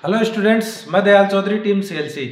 Hello students, मैं Dayal Chaudhary, team CLC.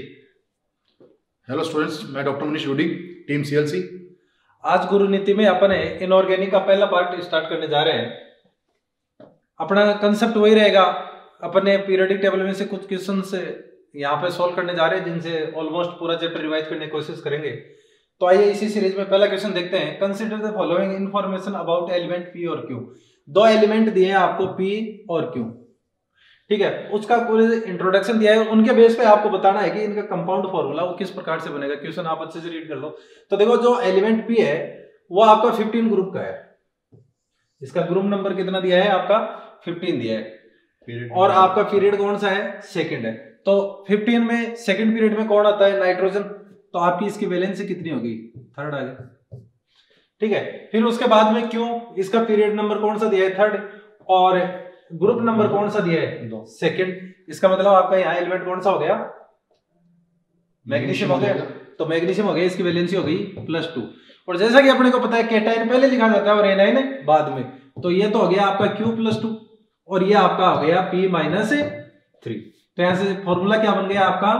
Hello students, मैं doctor Manish Rudy, team CLC. आज गुरु नीति में अपन इनऑर्गेनिक का पहला पार्ट स्टार्ट करने जा रहे हैं। अपना कंसेप्ट वही रहेगा। अपने पीरियोडिक टेबल में से कुछ क्वेश्चन से यहाँ पे सॉल्व करने जा रहे हैं, जिनसे ऑलमोस्ट पूरा चैप्टर रिवाइज करने की कोशिश करेंगे। तो आइए इसी सीरीज में पहला क्वेश्चन देखते हैं। Consider the following information about element P और क्यू। दो एलिमेंट दिए हैं आपको, पी और क्यू, ठीक है। उसका पूरे इंट्रोडक्शन दिया है, उनके बेस पे आपको बताना है कि इनका कंपाउंड फॉर्मूला वो किस प्रकार से बनेगा। क्वेश्चन आप अच्छे से रीड कर लो। तो देखो, जो एलिमेंट पी है वो आपका 15 ग्रुप का है। इसका ग्रुप नंबर कितना दिया है? आपका 15 दिया है। और आपका पीरियड कौन सा है? सेकंड है। तो 15 में सेकंड पीरियड में कौन आता है? नाइट्रोजन। तो आपकी इसकी वैलेंसी कितनी होगी? थर्ड आ गई, ठीक है। फिर उसके बाद में क्यों, इसका पीरियड नंबर कौन सा दिया है? थर्ड। और ग्रुप नंबर कौन सा दिया है? सेकंड। इसका मतलब आपका यहाँ एलिमेंट कौन सा हो गया? मैग्नीशियम हो गया। तो मैग्नीशियम हो गया, इसकी वैलेंसी हो गई +2। और जैसा कि अपने को पता है कैटायन पहले लिखा जाता है और एनायन बाद में। तो ये तो हो गया आपका Q+2 और ये आपका हो गया P-3। तो यहां से फॉर्मूला क्या बन गया आपका?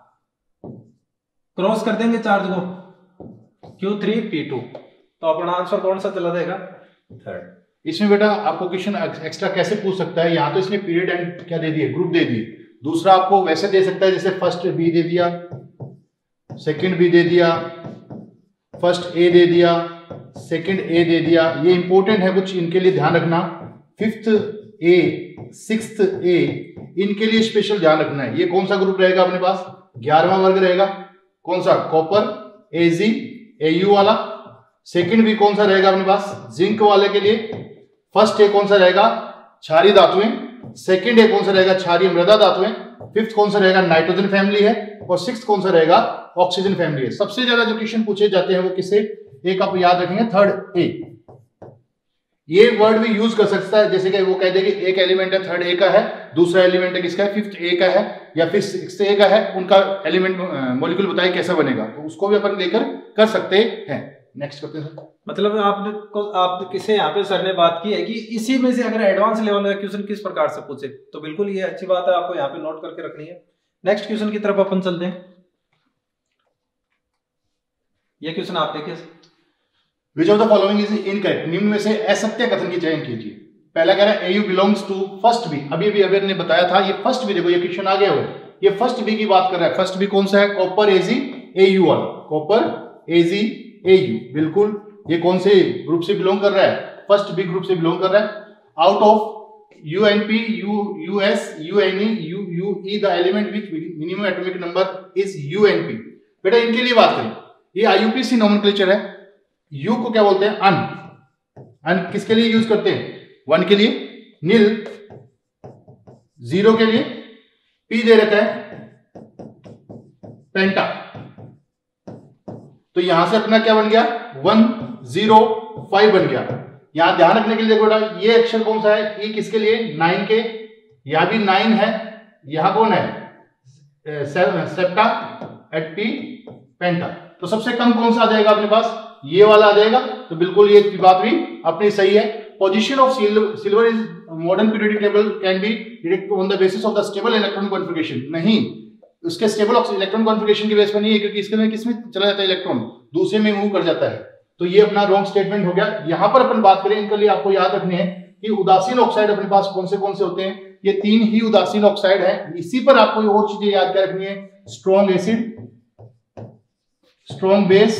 क्रॉस कर देंगे चार्ज को, Q3P2। तो अपना आंसर कौन सा चला जाएगा? थर्ड। इसमें बेटा आपको क्वेश्चन एक्स्ट्रा कैसे पूछ सकता है? यहाँ तो इसने पीरियड एंड क्या दे दिए? ग्रुप दे दिए। दूसरा आपको वैसे दे सकता है जैसे फर्स्ट बी दे दिया, सेकंड बी दे दिया, फर्स्ट ए दे दिया, सेकंड ए दे दिया। ये इंपॉर्टेंट है, कुछ इनके लिए ध्यान रखना। फिफ्थ ए, सिक्स्थ ए, इनके लिए स्पेशल ध्यान रखना है। ये कौन सा ग्रुप रहेगा अपने पास? 11वां वर्ग रहेगा। कौन सा? कॉपर, एजी, एयू वाला। सेकंड बी कौन सा रहेगा अपने पास? जिंक वाले के लिए। फर्स्ट ए कौन सा रहेगा? क्षारीय धातुएं। सेकंड ए कौन सा रहेगा? क्षारीय मृदा धातुएं। फिफ्थ कौन सा रहेगा? नाइट्रोजन फैमिली है। और सिक्स्थ कौन सा रहेगा? ऑक्सीजन फैमिली है। सबसे ज्यादा जो क्वेश्चन पूछे जाते हैं वो किससे? एक आप याद रखेंगे, थर्ड ए। ये वर्ड भी यूज कर सकता है, जैसे कि वो कह दे कि एक एलिमेंट है थर्ड ए का है, दूसरा एलिमेंट है किसका है? फिफ्थ ए का है, या फिर सिक्स्थ ए का है। उनका एलिमेंट मॉलिक्यूल बताइए कैसा बनेगा, तो उसको भी अपन लेकर कर सकते हैं। नेक्स्ट करते हैं सर। मतलब आप किसे यहाँ पे सर ने बात की है कि इसी में से अगर एडवांस लेवल का क्वेश्चन किस प्रकार से पूछे, तो बिल्कुल ये अच्छी बात है, आपको यहाँ पे नोट करके रखनी है। नेक्स्ट क्वेश्चन की तरफ अपन चलते हैं। ये क्वेश्चन आप देखिए। Which of the following is incorrect? निम्न में से असत्य कथन की चयन कीजिए। पहला कह रहा है AU belongs to first B. अभी ने बताया था, ये फर्स्ट बी। देखो ये क्वेश्चन आ गया हो, ये फर्स्ट बी की बात कर रहा है। फर्स्ट बी कौन सा है? कॉपर, एजी, एयू वाला। कॉपर, एजी, एयू, बिल्कुल। ये कौन से ग्रुप से बिलोंग कर रहा है? फर्स्ट बी ग्रुप से बिलोंग कर रहा है। Out of UNP, US, UNE, UE the element which minimum atomic number is UNP. बेटा इनके लिए बात करें, ये आईयूपीएसी नोमेनक्लेचर है। यू को क्या बोलते हैं? अन किसके लिए यूज करते हैं? 1 के लिए, नील 0 के लिए, पी दे रखा है पेंटा। तो यहां से अपना क्या बन गया? 105 बन गया। यहां ध्यान रखने के लिए देखो बेटा, ये अक्षर कौन सा है? ई किसके लिए? 9 के। यहां भी 9 है। यहां कौन है? Septa eight P penta. तो सबसे कम कौन सा आ जाएगा अपने पास? ये वाला आ जाएगा। तो बिल्कुल ये बात भी अपनी सही है। Position of silver is modern periodic table can be direct on the basis of the stable electron configuration. नहीं, उसके स्टेबल इलेक्ट्रॉन कॉन्फिगरेशन की बेस पर नहीं है, क्योंकि इसके में किसमें चला जाता है? इलेक्ट्रॉन दूसरे में मूव कर जाता है। तो ये अपना रॉन्ग स्टेटमेंट हो गया। यहां पर अपन बात करें, इनके लिए आपको याद रखने हैं कि उदासीन ऑक्साइड अपने पास कौन से होते हैं? ये 3 ही उदासीन ऑक्साइड है। इसी पर आपको ये और चीजें याद क्या रखनी है? Strong acid, strong base,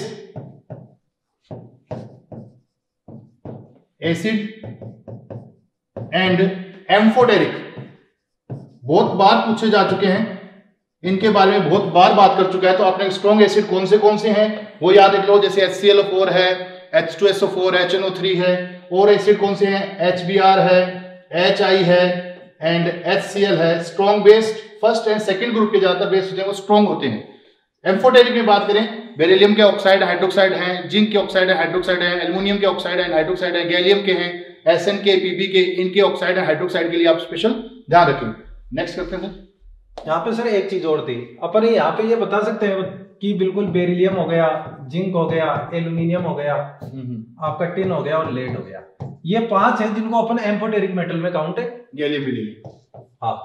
acid and amphoteric. बहुत बार पूछे जा चुके हैं, इनके बारे में बहुत बार बात कर चुका है। तो आपने स्ट्रॉन्ग एसिड कौन से हैं वो याद रख लो, जैसे HClO4 है, H2SO4, HNO3 है। और एसिड कौन से हैं? HBr है, HI है एंड HCl है। Strong based first and second group के ज्यादातर बेस होते हैं, वो स्ट्रॉन्ग होते हैं। एम्फोटेरिक में बात करें, बेरिलियम के ऑक्साइड हाइड्रोक्साइड हैं, जिंक के ऑक्साइड है हाइड्रोक्साइड है, एल्युमिनियम के ऑक्साइड है हाइड्रोक्साइड है, गैलियम के हैं, SN के, PB के, इनके ऑक्साइड है हाइड्रोक्साइड के लिए आप स्पेशल ध्यान रखें। नेक्स्ट करते हैं सर। यहाँ पे सर एक चीज और थी, अपन यहाँ पे ये बता सकते हैं कि बिल्कुल बेरिलियम हो गया, जिंक हो गया, एल्युमिनियम हो गया, आपका टिन हो गया और लेड हो गया। ये 5 हैं जिनको अपन एम्फोटेरिक मेटल में काउंट है। गैलियम, हाँ,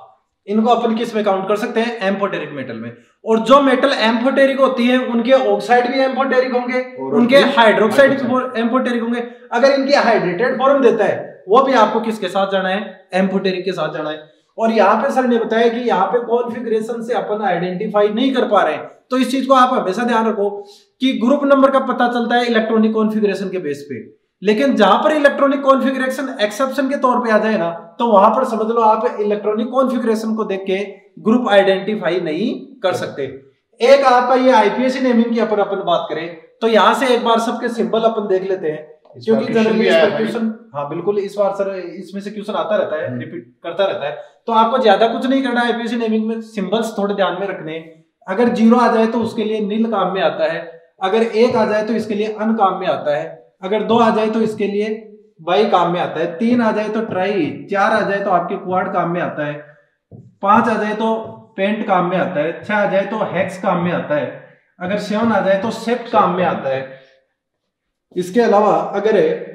इनको अपन किस में काउंट कर सकते हैं, एम्फोटेरिक मेटल में। और जो मेटल एम्फोटेरिक होती है उनके ऑक्साइड भी एम्फोटेरिक होंगे, उनके हाइड्रोक्साइड भी एम्फोटेरिक होंगे। अगर इनकी हाइड्रेटेड फॉर्म देता है वो भी आपको किसके साथ जाना है, एम्फोटेरिक के साथ जाना है। और यहाँ पे सर ने बताया कि यहाँ पे कॉन्फ़िगरेशन से अपन आइडेंटिफाई नहीं कर पा रहे हैं, तो इस चीज को आप हमेशा ध्यान रखो कि ग्रुप नंबर का पता चलता है इलेक्ट्रॉनिक कॉन्फ़िगरेशन के बेस पे, लेकिन जहां पर इलेक्ट्रॉनिक कॉन्फ़िगरेशन एक्सेप्शन के तौर पे आ जाए ना, तो वहां पर समझ लो आप इलेक्ट्रॉनिक कॉन्फ़िगरेशन को देख के ग्रुप आइडेंटिफाई नहीं कर सकते। एक आपका ये आईपीएसी नेमिंग की अपन बात करें तो यहां से एक बार सबके सिंबल अपन देख लेते हैं, क्योंकि जनरली क्वेश्चन, हाँ बिल्कुल, इस बार सर इसमें से क्वेश्चन आता रहता है, रिपीट करता रहता है, तो आपको ज्यादा कुछ नहीं करना है। आईपीएसी नेमिंग में सिंबल्स थोड़े ध्यान में रखने, अगर 0 आ जाए तो उसके लिए नील काम में आता है, अगर 1 आ जाए तो इसके लिए अन काम में आता है, अगर 2 आ जाए तो इसके लिए बाई काम में आता है, 3 आ जाए तो ट्राई, 4 आ जाए तो आपके क्वाड काम में आता है, 5 आ जाए तो पेंट काम में आता है, 6 आ जाए तो हेक्स काम में आता है, अगर 7 आ जाए तो सेप्ट काम में आता है। इसके अलावा अगर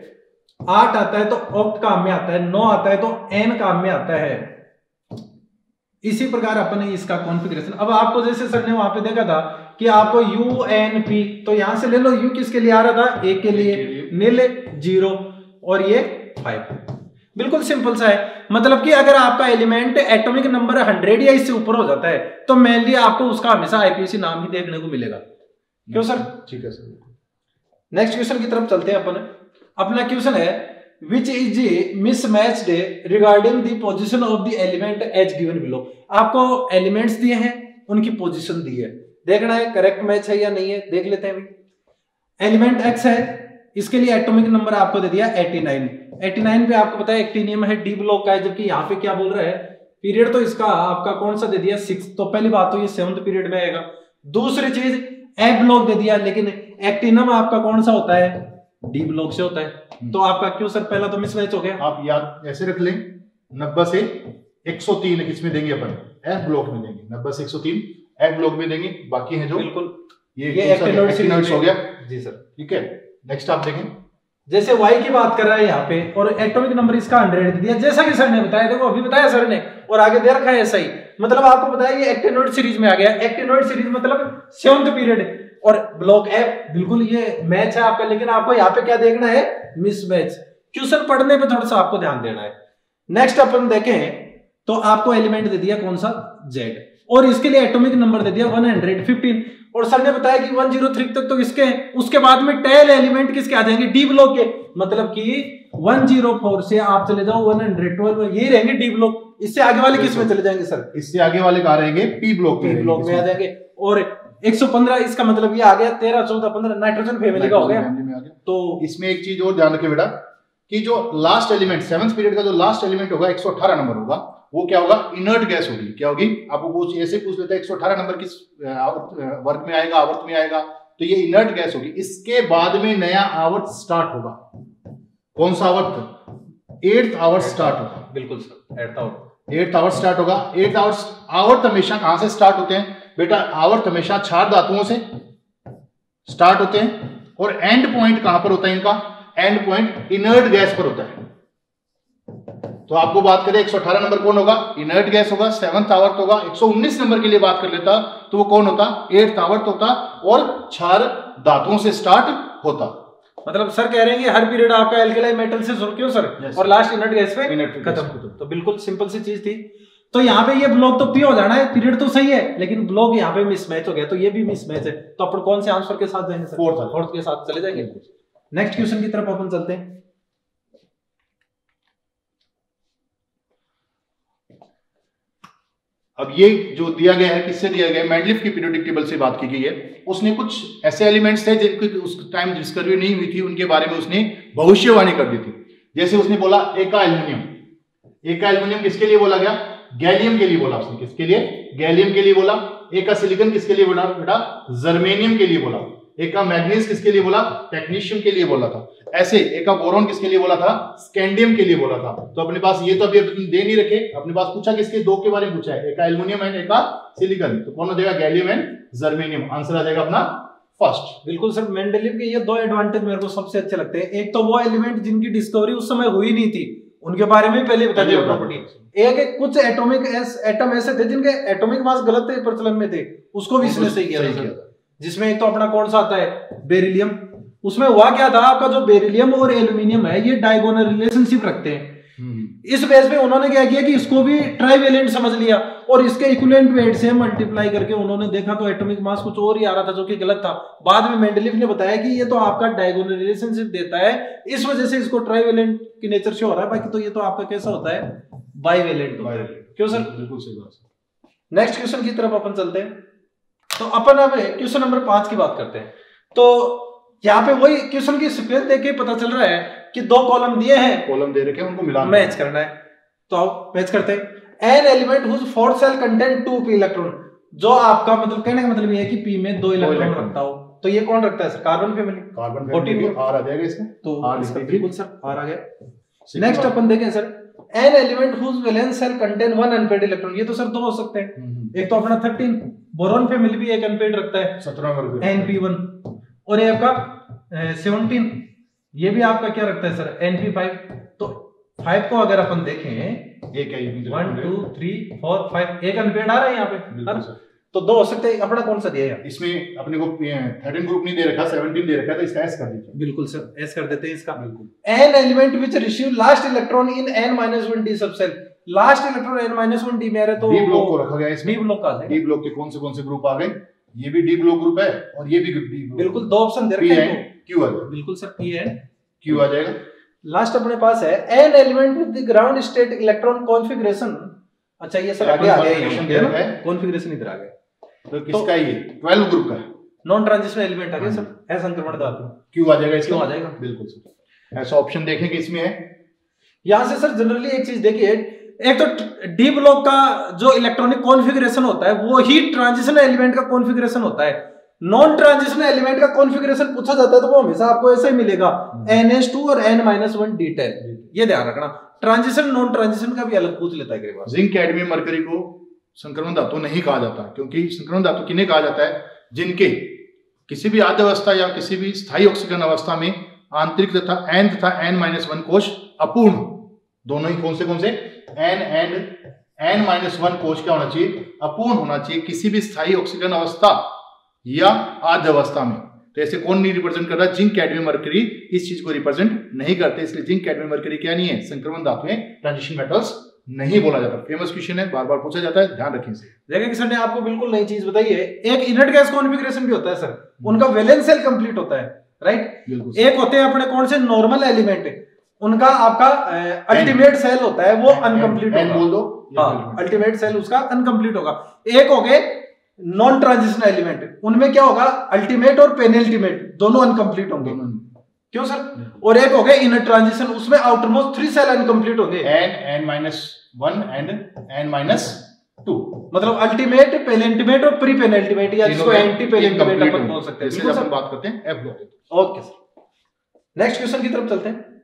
8 आता है तो ऑक्ट काम में आता है, 9 आता है तो एन काम में आता है। इसी प्रकार अपन इसका कॉन्फ़िगरेशन, अब आपको जैसे सर ने वहां पे देखा था कि आपको यू एन पी, तो यहां से ले लो, यू किसके लिए आ रहा था, ए के लिए, नील 0 और ये 5, बिल्कुल सिंपल सा है। मतलब कि अगर आपका एलिमेंट एटॉमिक नंबर 100 या इससे ऊपर हो जाता है तो मेनली आपको उसका हमेशा आईपीएसी नाम ही देखने को मिलेगा। क्यों सर? ठीक है सर। नेक्स्ट क्वेश्चन की तरफ चलते हैं अपन। अपना क्वेश्चन है which is mismatched regarding the position of the element as given below। आपको एलिमेंट्स दिए हैं, उनकी पोजीशन दी है, देखना है करेक्ट मैच है या नहीं है, देख लेते हैं भाई। एलिमेंट x है, इसके लिए एटॉमिक नंबर आपको दे दिया 89। 89 पे आपको पता है एक्टिनियम है, डी ब्लॉक का है, जबकि यहाँ पे क्या बोल रहा है, पीरियड तो इसका आपका कौन सा दे दिया 6, तो पहली बात तो ये 7th पीरियड में आएगा। दूसरी चीज ए ब्लॉक दे दिया, लेकिन एक्टिनम आपका कौन सा होता है, डी ब्लॉक से होता है, तो आपका क्यों सर पहला तो मिसमैच हो गया। आप याद ऐसे रख लें, 90 से 103 किसमें देंगे अपन, एफ ब्लॉक में देंगे, 90 से 103 एफ ब्लॉक में देंगे, बाकी है जो बिल्कुल ये एक्टिनोइड्स हो गया जी सर। ठीक है, नेक्स्ट आप देखें, जैसे y की बात कर रहा है यहाँ पे और एटॉमिक नंबर इसका 100 दे दिया, जैसा कि सर ने बताया, देखो अभी बताया सर ने और आगे दे रखा है ऐसा ही, मतलब आपको बताया ये एक्टिनोइड सीरीज में आ गया। एक्टिनोइड सीरीज मतलब 7th पीरियड और ब्लॉक एफ, बिल्कुल ये मैच है आपका, लेकिन आपको यहाँ पे क्या देखना है, मिसमैच। क्वेश्चन पढ़ने पे थोड़ा सा आपको ध्यान देना है। नेक्स्ट अपन देखें तो आपको एलिमेंट दे दिया कौन सा, Z, और इसके लिए एटॉमिक नंबर दे दिया 115, और सर ने बताया कि 103 तक तो इसके, उसके बाद में टेल एलिमेंट किसके आ जाएंगे, डी ब्लॉक के, मतलब कि 104 से आप चले जाओ 112, यही रहेंगे डी ब्लॉक। इससे आगे वाले किस में चले जाएंगे सर, इससे आगे वाले कहाँ रहेंगे, पी ब्लॉक में आ जाएंगे। और 115 इसका मतलब ये आ गया 13, 14, 15 नाइट्रोजन फैमिली का हो गया। तो इसमें एक चीज और ध्यान रखें बेटा कि जो लास्ट एलिमेंट 7th पीरियड का जो लास्ट एलिमेंट होगा 118 नंबर होगा, वो क्या होगा, इनर्ट गैस होगी। क्या होगी, आपको कुछ ऐसे पूछ लेता है 118 नंबर किस वर्ग में आएगा, आवर्त में आएगा, तो ये इनर्ट गैस होगी। इसके बाद में नया आवर्त स्टार्ट होगा, कौन सा आवर्त, 8th आवर्त स्टार्ट होगा। बिल्कुल सर, 8th आवर्त स्टार्ट होगा। 8th आवर्त हमेशा कहां से स्टार्ट होते हैं बेटा, आवर्त हमेशा 4 धातुओं से स्टार्ट होते हैं, और एंड पॉइंट कहां पर होता है इनका, एंड पॉइंट इनर्ट गैस पर होता है। तो आपको बात करें 118 नंबर कौन होगा, इनर्ट गैस होगा, 7th आवर्त होगा। 119 नंबर के लिए बात कर लेता तो वो कौन होता, 8th आवर्त होता, और 4 धातुओं से स्टार्ट होता। मतलब सर कह रहे हैं कि हर पीरियड आपका एल्केलाइन मेटल से शुरू क्यों सर, और लास्ट इनर्ट गैस पे खत्म। तो बिल्कुल सिंपल सी चीज थी। तो यहाँ पे ये ब्लॉक तो पी हो जाना है, पीरियड तो सही है, लेकिन ब्लॉक यहाँ पे मिसमैच हो गया, तो ये भी मिसमैच है। तो अपन कौन से आंसर के साथ जाएंगे सर, फोर्थ के साथ चले जाएंगे। नेक्स्ट क्वेश्चन की तरफ अपन चलते हैं। अब ये जो दिया गया है किससे दिया गया है, मेंडलीफ की पीरियोडिक टेबल से बात की गई है। उसने कुछ ऐसे एलिमेंट्स थे जिनकी उस टाइम डिस्कवरी नहीं हुई थी, उनके बारे में उसने भविष्यवाणी कर दी थी। जैसे उसने बोला एका एल्युमिनियम, एका एल्युमिनियम किसके लिए बोला गया, गैलियम के लिए बोला उसने, किसके लिए, गैलियम के लिए बोला। एका सिलिकॉन किसके लिए बोला बेटा, जर्मेनियम के लिए बोला। एका मैग्नीज किसके लिए बोला, टेक्नीशियम के लिए बोला था। ऐसे एका बोरॉन किसके लिए बोला था, स्कैंडियम के लिए बोला था। तो अपने पास ये तो अभी दे नहीं रखे, अपने पास पूछा किसके, 2 के बारे में पूछा है, एका एल्युमिनियम एंड एका सिलिकॉन। तो कौन हो जाएगा, गैलियम एंड जर्मेनियम, आंसर आ जाएगा अपना फर्स्ट। बिल्कुल सर, मेंडलीव के ये 2 एडवांटेज मेरे को सबसे अच्छे लगते हैं। एक तो वो एलिमेंट जिनकी डिस्कवरी उस समय हुई नहीं थी, उनके बारे में पहले बता दिया प्रॉपर्टी। एक कुछ एटम ऐसे थे जिनके एटॉमिक मास गलत थे, प्रचलन में थे, उसको भी इसने सही किया था। जिसमें एक तो अपना कौन सा आता है, बेरिलियम। उसमें हुआ क्या था, आपका जो बेरिलियम और एल्यूमिनियम है ये डायगोनल रिलेशनशिप रखते हैं। इस बेस पे उन्होंने क्या किया कि इसको भी ट्राइवेलेंट समझ लिया और इसके इक्विवेलेंट वेट से मल्टीप्लाई करके उन्होंने देखा तो एटॉमिक मास कुछ और ही आ रहा था जो कि गलत था। बाद में मेंडलीफ ने बताया कि ये तो आपका डायगोनल रिलेशनशिप देता है, इस वजह से इसको ट्राइवेलेंट की नेचर से हो रहा है। बाकी तो ये तो आपका कैसा होता है, बाइवेलेंट होता है। क्यों सर? बिल्कुल सही बात। नेक्स्ट क्वेश्चन की तरफ अपन चलते हैं। तो अपन अब क्वेश्चन नंबर 5 की बात करते हैं। तो यहाँ पे वही क्वेश्चन की सीक्वेंस देख के पता चल रहा है कि 2 कॉलम दिए हैं, कॉलम दे रखे हैं, उनको मिलाना मैच करना है। तो आओ मैच करते हैं। An element whose fourth shell content 2 p electron, जो आपका मतलब कहने का मतलब ये है कि p में 2 इलेक्ट्रॉन रखता हो। तो ये कौन रखता है sir? Carbon family. Carbon family आर आ जाएगा इसमें, तो बिल्कुल सर आर आ गया। नेक्स्ट अपन देखें sir, an element whose valence shell contain 1 unpaired electron. ये तो सर 2 हो सकते हैं। एक तो अपना 13 बोरॉन फैमिली भी एक अनपेयर्ड रखता है 17 np1, और ये आपका 17 ये भी आपका क्या रखता है सर, np5। तो 5 को अगर अपन देखें, एक है 1 2 3 4 5 एक अनपेयर्ड आ रहा है यहाँ पे, तो 2 हो सकते हैं। अपना कौन सा दिया है इसमें? अपने को 13 ग्रुप नहीं दे रखा, 17 दे रखा है, तो इसका एस कर दीजिए। बिल्कुल सर एस कर देते हैं इसका। बिल्कुल। An element which receive last electron in n-1 d subshell. Last electron n-1 d में आ रहा है, तो डी ब्लॉक को रखा गया इसमें। डी ब्लॉक आ जाएगा। डी ब्लॉक के कौन से ग्रुप आ गए? ये भी डी ब्लॉक ग्रुप है और ये भी डी ब्लॉक। बिल्कुल 2 ऑप्शन दे रखे हैं, क्यू आ जाएगा। बिल्कुल सर पी एंड क्यू आ जाएगा। लास्ट अपने पास है an element with the ground state electron configuration. अच्छा ये सर आगे आ गया, कॉन्फ़िगरेशन इधर आ गया। तो किसका ये 12 ग्रुप का नॉन ट्रांजिशन एलिमेंट आ गया सर, असंक्रमण धातु। क्यू आ जाएगा, इसका आ जाएगा बिल्कुल सर। ऐसा ऑप्शन देखें कि इसमें है। यहां से सर जनरली एक चीज देखिए, एक तो डी ब्लॉक का जो इलेक्ट्रॉनिक कॉन्फ़िगरेशन होता है वो ही ट्रांजिशन एलिमेंट का कॉन्फ़िगरेशन होता है। नॉन ट्रांजिशन एलिमेंट का कॉन्फ़िगरेशन पूछा जाता है तो वो हमेशा आपको ऐसे ही मिलेगा, NH2 और n-1 d10। ये ध्यान रखना। ट्रांजिशन नॉन ट्रांजिशन का भी अलग पूछ लेता है कई बार। जिंक, कैडमियम, मरकरी को संक्रमण धातु नहीं कहा जाता, क्योंकि संक्रमण धातु किन्हें कहा जाता है? जिनके किसी भी आद्य अवस्था या किसी भी स्थायी ऑक्सीकरण अवस्था में आंतरिक तथा n-1 कोश अपूर्ण, दोनों ही कौन से n-1 कोश क्या होना चाहिए? अपूर्ण होना चाहिए किसी भी स्थायी ऑक्सीकरण अवस्था या आद्य अवस्था में। तो ऐसे कौन नहीं रिप्रेजेंट कर रहा? जिंक, कैडमियम, मरकरी इस चीज को रिप्रेजेंट नहीं करते, इसलिए जिंक, कैडमियम, मरकरी क्या नहीं है? संक्रमण धातुएं, ट्रांजिशन मेटल्स नहीं बोला जाता। फेमस क्वेश्चन है, बार बार पूछा जाता है, ध्यान रखें इसे। देखिए कि सर ने आपको बिल्कुल नई चीज बताई है। एक इनर्ट गैस कॉन्फ़िगरेशन भी होता है सर, उनका वैलेंस सेल कंप्लीट होता है, राइट। एक होते हैं अपने कौन से नॉर्मल एलिमेंट, उनका आपका अल्टीमेट सेल होता है वो अनकंप्लीट होगा। बोल दो, हाँ अल्टीमेट सेल उसका अनकंप्लीट होगा। एक हो गए नॉन ट्रांजिशन एलिमेंट, उनमें क्या होगा? अल्टीमेट और पेनल्टीमेट दोनों अनकंप्लीट होंगे। क्यों सर? और एक हो गए इनर ट्रांजिशन, उसमें आउटरमोस्ट 3 सेल अनकंप्लीट होंगे, n-1 एंड n-2। मतलब अल्टीमेट, पेनल्टीमेट और प्री पेनल्टीमेट, या जिसको एंटी पेनल्टीमेट अपन बोल सकते हैं। जैसे अपन बात करते हैं F block. Okay sir, next question की तरफ चलते हैं।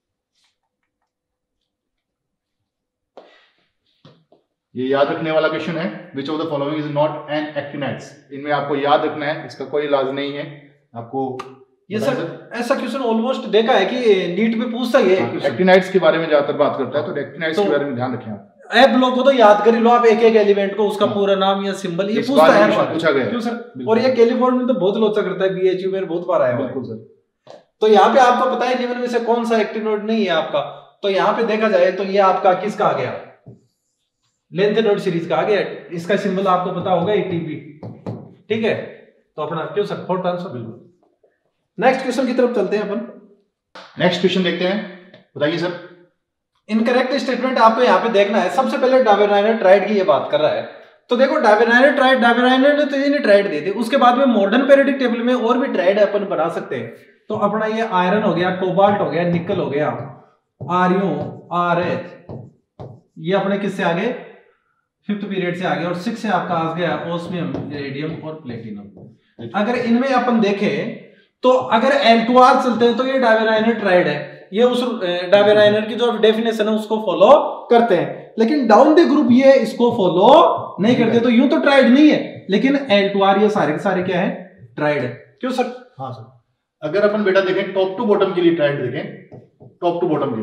ये याद रखने वाला क्वेश्चन है, which of the following is not an actinides. इनमें आपको याद रखना है, इसका कोई इलाज नहीं है आपको। ये सर ऐसा क्वेश्चन ऑलमोस्ट देखा है कि नीट में पूछता है। एक्टिनाइड्स के बारे में ज्यादातर बात करता है, तो एक्टिनाइड्स के बारे में ध्यान रखें आप। एफ ब्लॉक को तो याद कर लो आप, एक एक एलिमेंट को उसका पूरा नाम या सिंबल ये पूछता है, पूछा गया। क्यों सर? और ये कैलिफोर्निया में तो बहुत लोचा करता है, बीएचयू में बहुत बार आया है। बिल्कुल सर। तो यहाँ पे आपको पता है निम्न में से कौन सा एक्टिव नोड नहीं है आपका? तो यहाँ पे देखा जाए तो ये आपका किसका आ गया? लेंथ नोड सीरीज का आ गया। इसका सिंबल आपको पता होगा एटीपी, ठीक है। तो अपना क्यों सर फोर्थ आंसर। बिल्कुल। नेक्स्ट क्वेश्चन की तरफ चलते हैं अपन। नेक्स्ट क्वेश्चन देखते हैं, बताइए सर। इनकरेक्ट स्टेटमेंट आपको यहाँ पे देखना है। सबसे पहले डावेराइनर ट्राइड की ये बात कर रहा है, तो देखो डावेराइनर ट्राइड, डावेराइनर ने तो ये ट्राइड दे दी, उसके बाद में मॉडर्न पीरियोडिक टेबल में और भी ट्राइड अपन बना सकते हैं। तो अपना ये आयरन हो गया, कोबाल्ट हो गया, निकल हो गया, आरयू, आरएच, ये अपने किससे आगे? 5th पीरियड से आगे। और 6 से आपका आ गया ओस्मियम, रेडियम और प्लेटिनम। अगर इनमें अपन देखें तो अगर L2R चलते हैं तो ये डावेराइनर ट्राइड है, ये उस डावेराइनर की जो डेफिनेशन है उसको फॉलो करते हैं। लेकिन डाउन द ग्रुप ये इसको फॉलो नहीं करते, तो यूं तो ट्राइड नहीं है, लेकिन L2R ये सारे के सारे क्या है? ट्राइड है। क्यों सर? हाँ सर। अगर अपन बेटा देखें टॉप टू बॉटम के लिए ट्राइड देखें, टॉप टू बॉटम के लिए,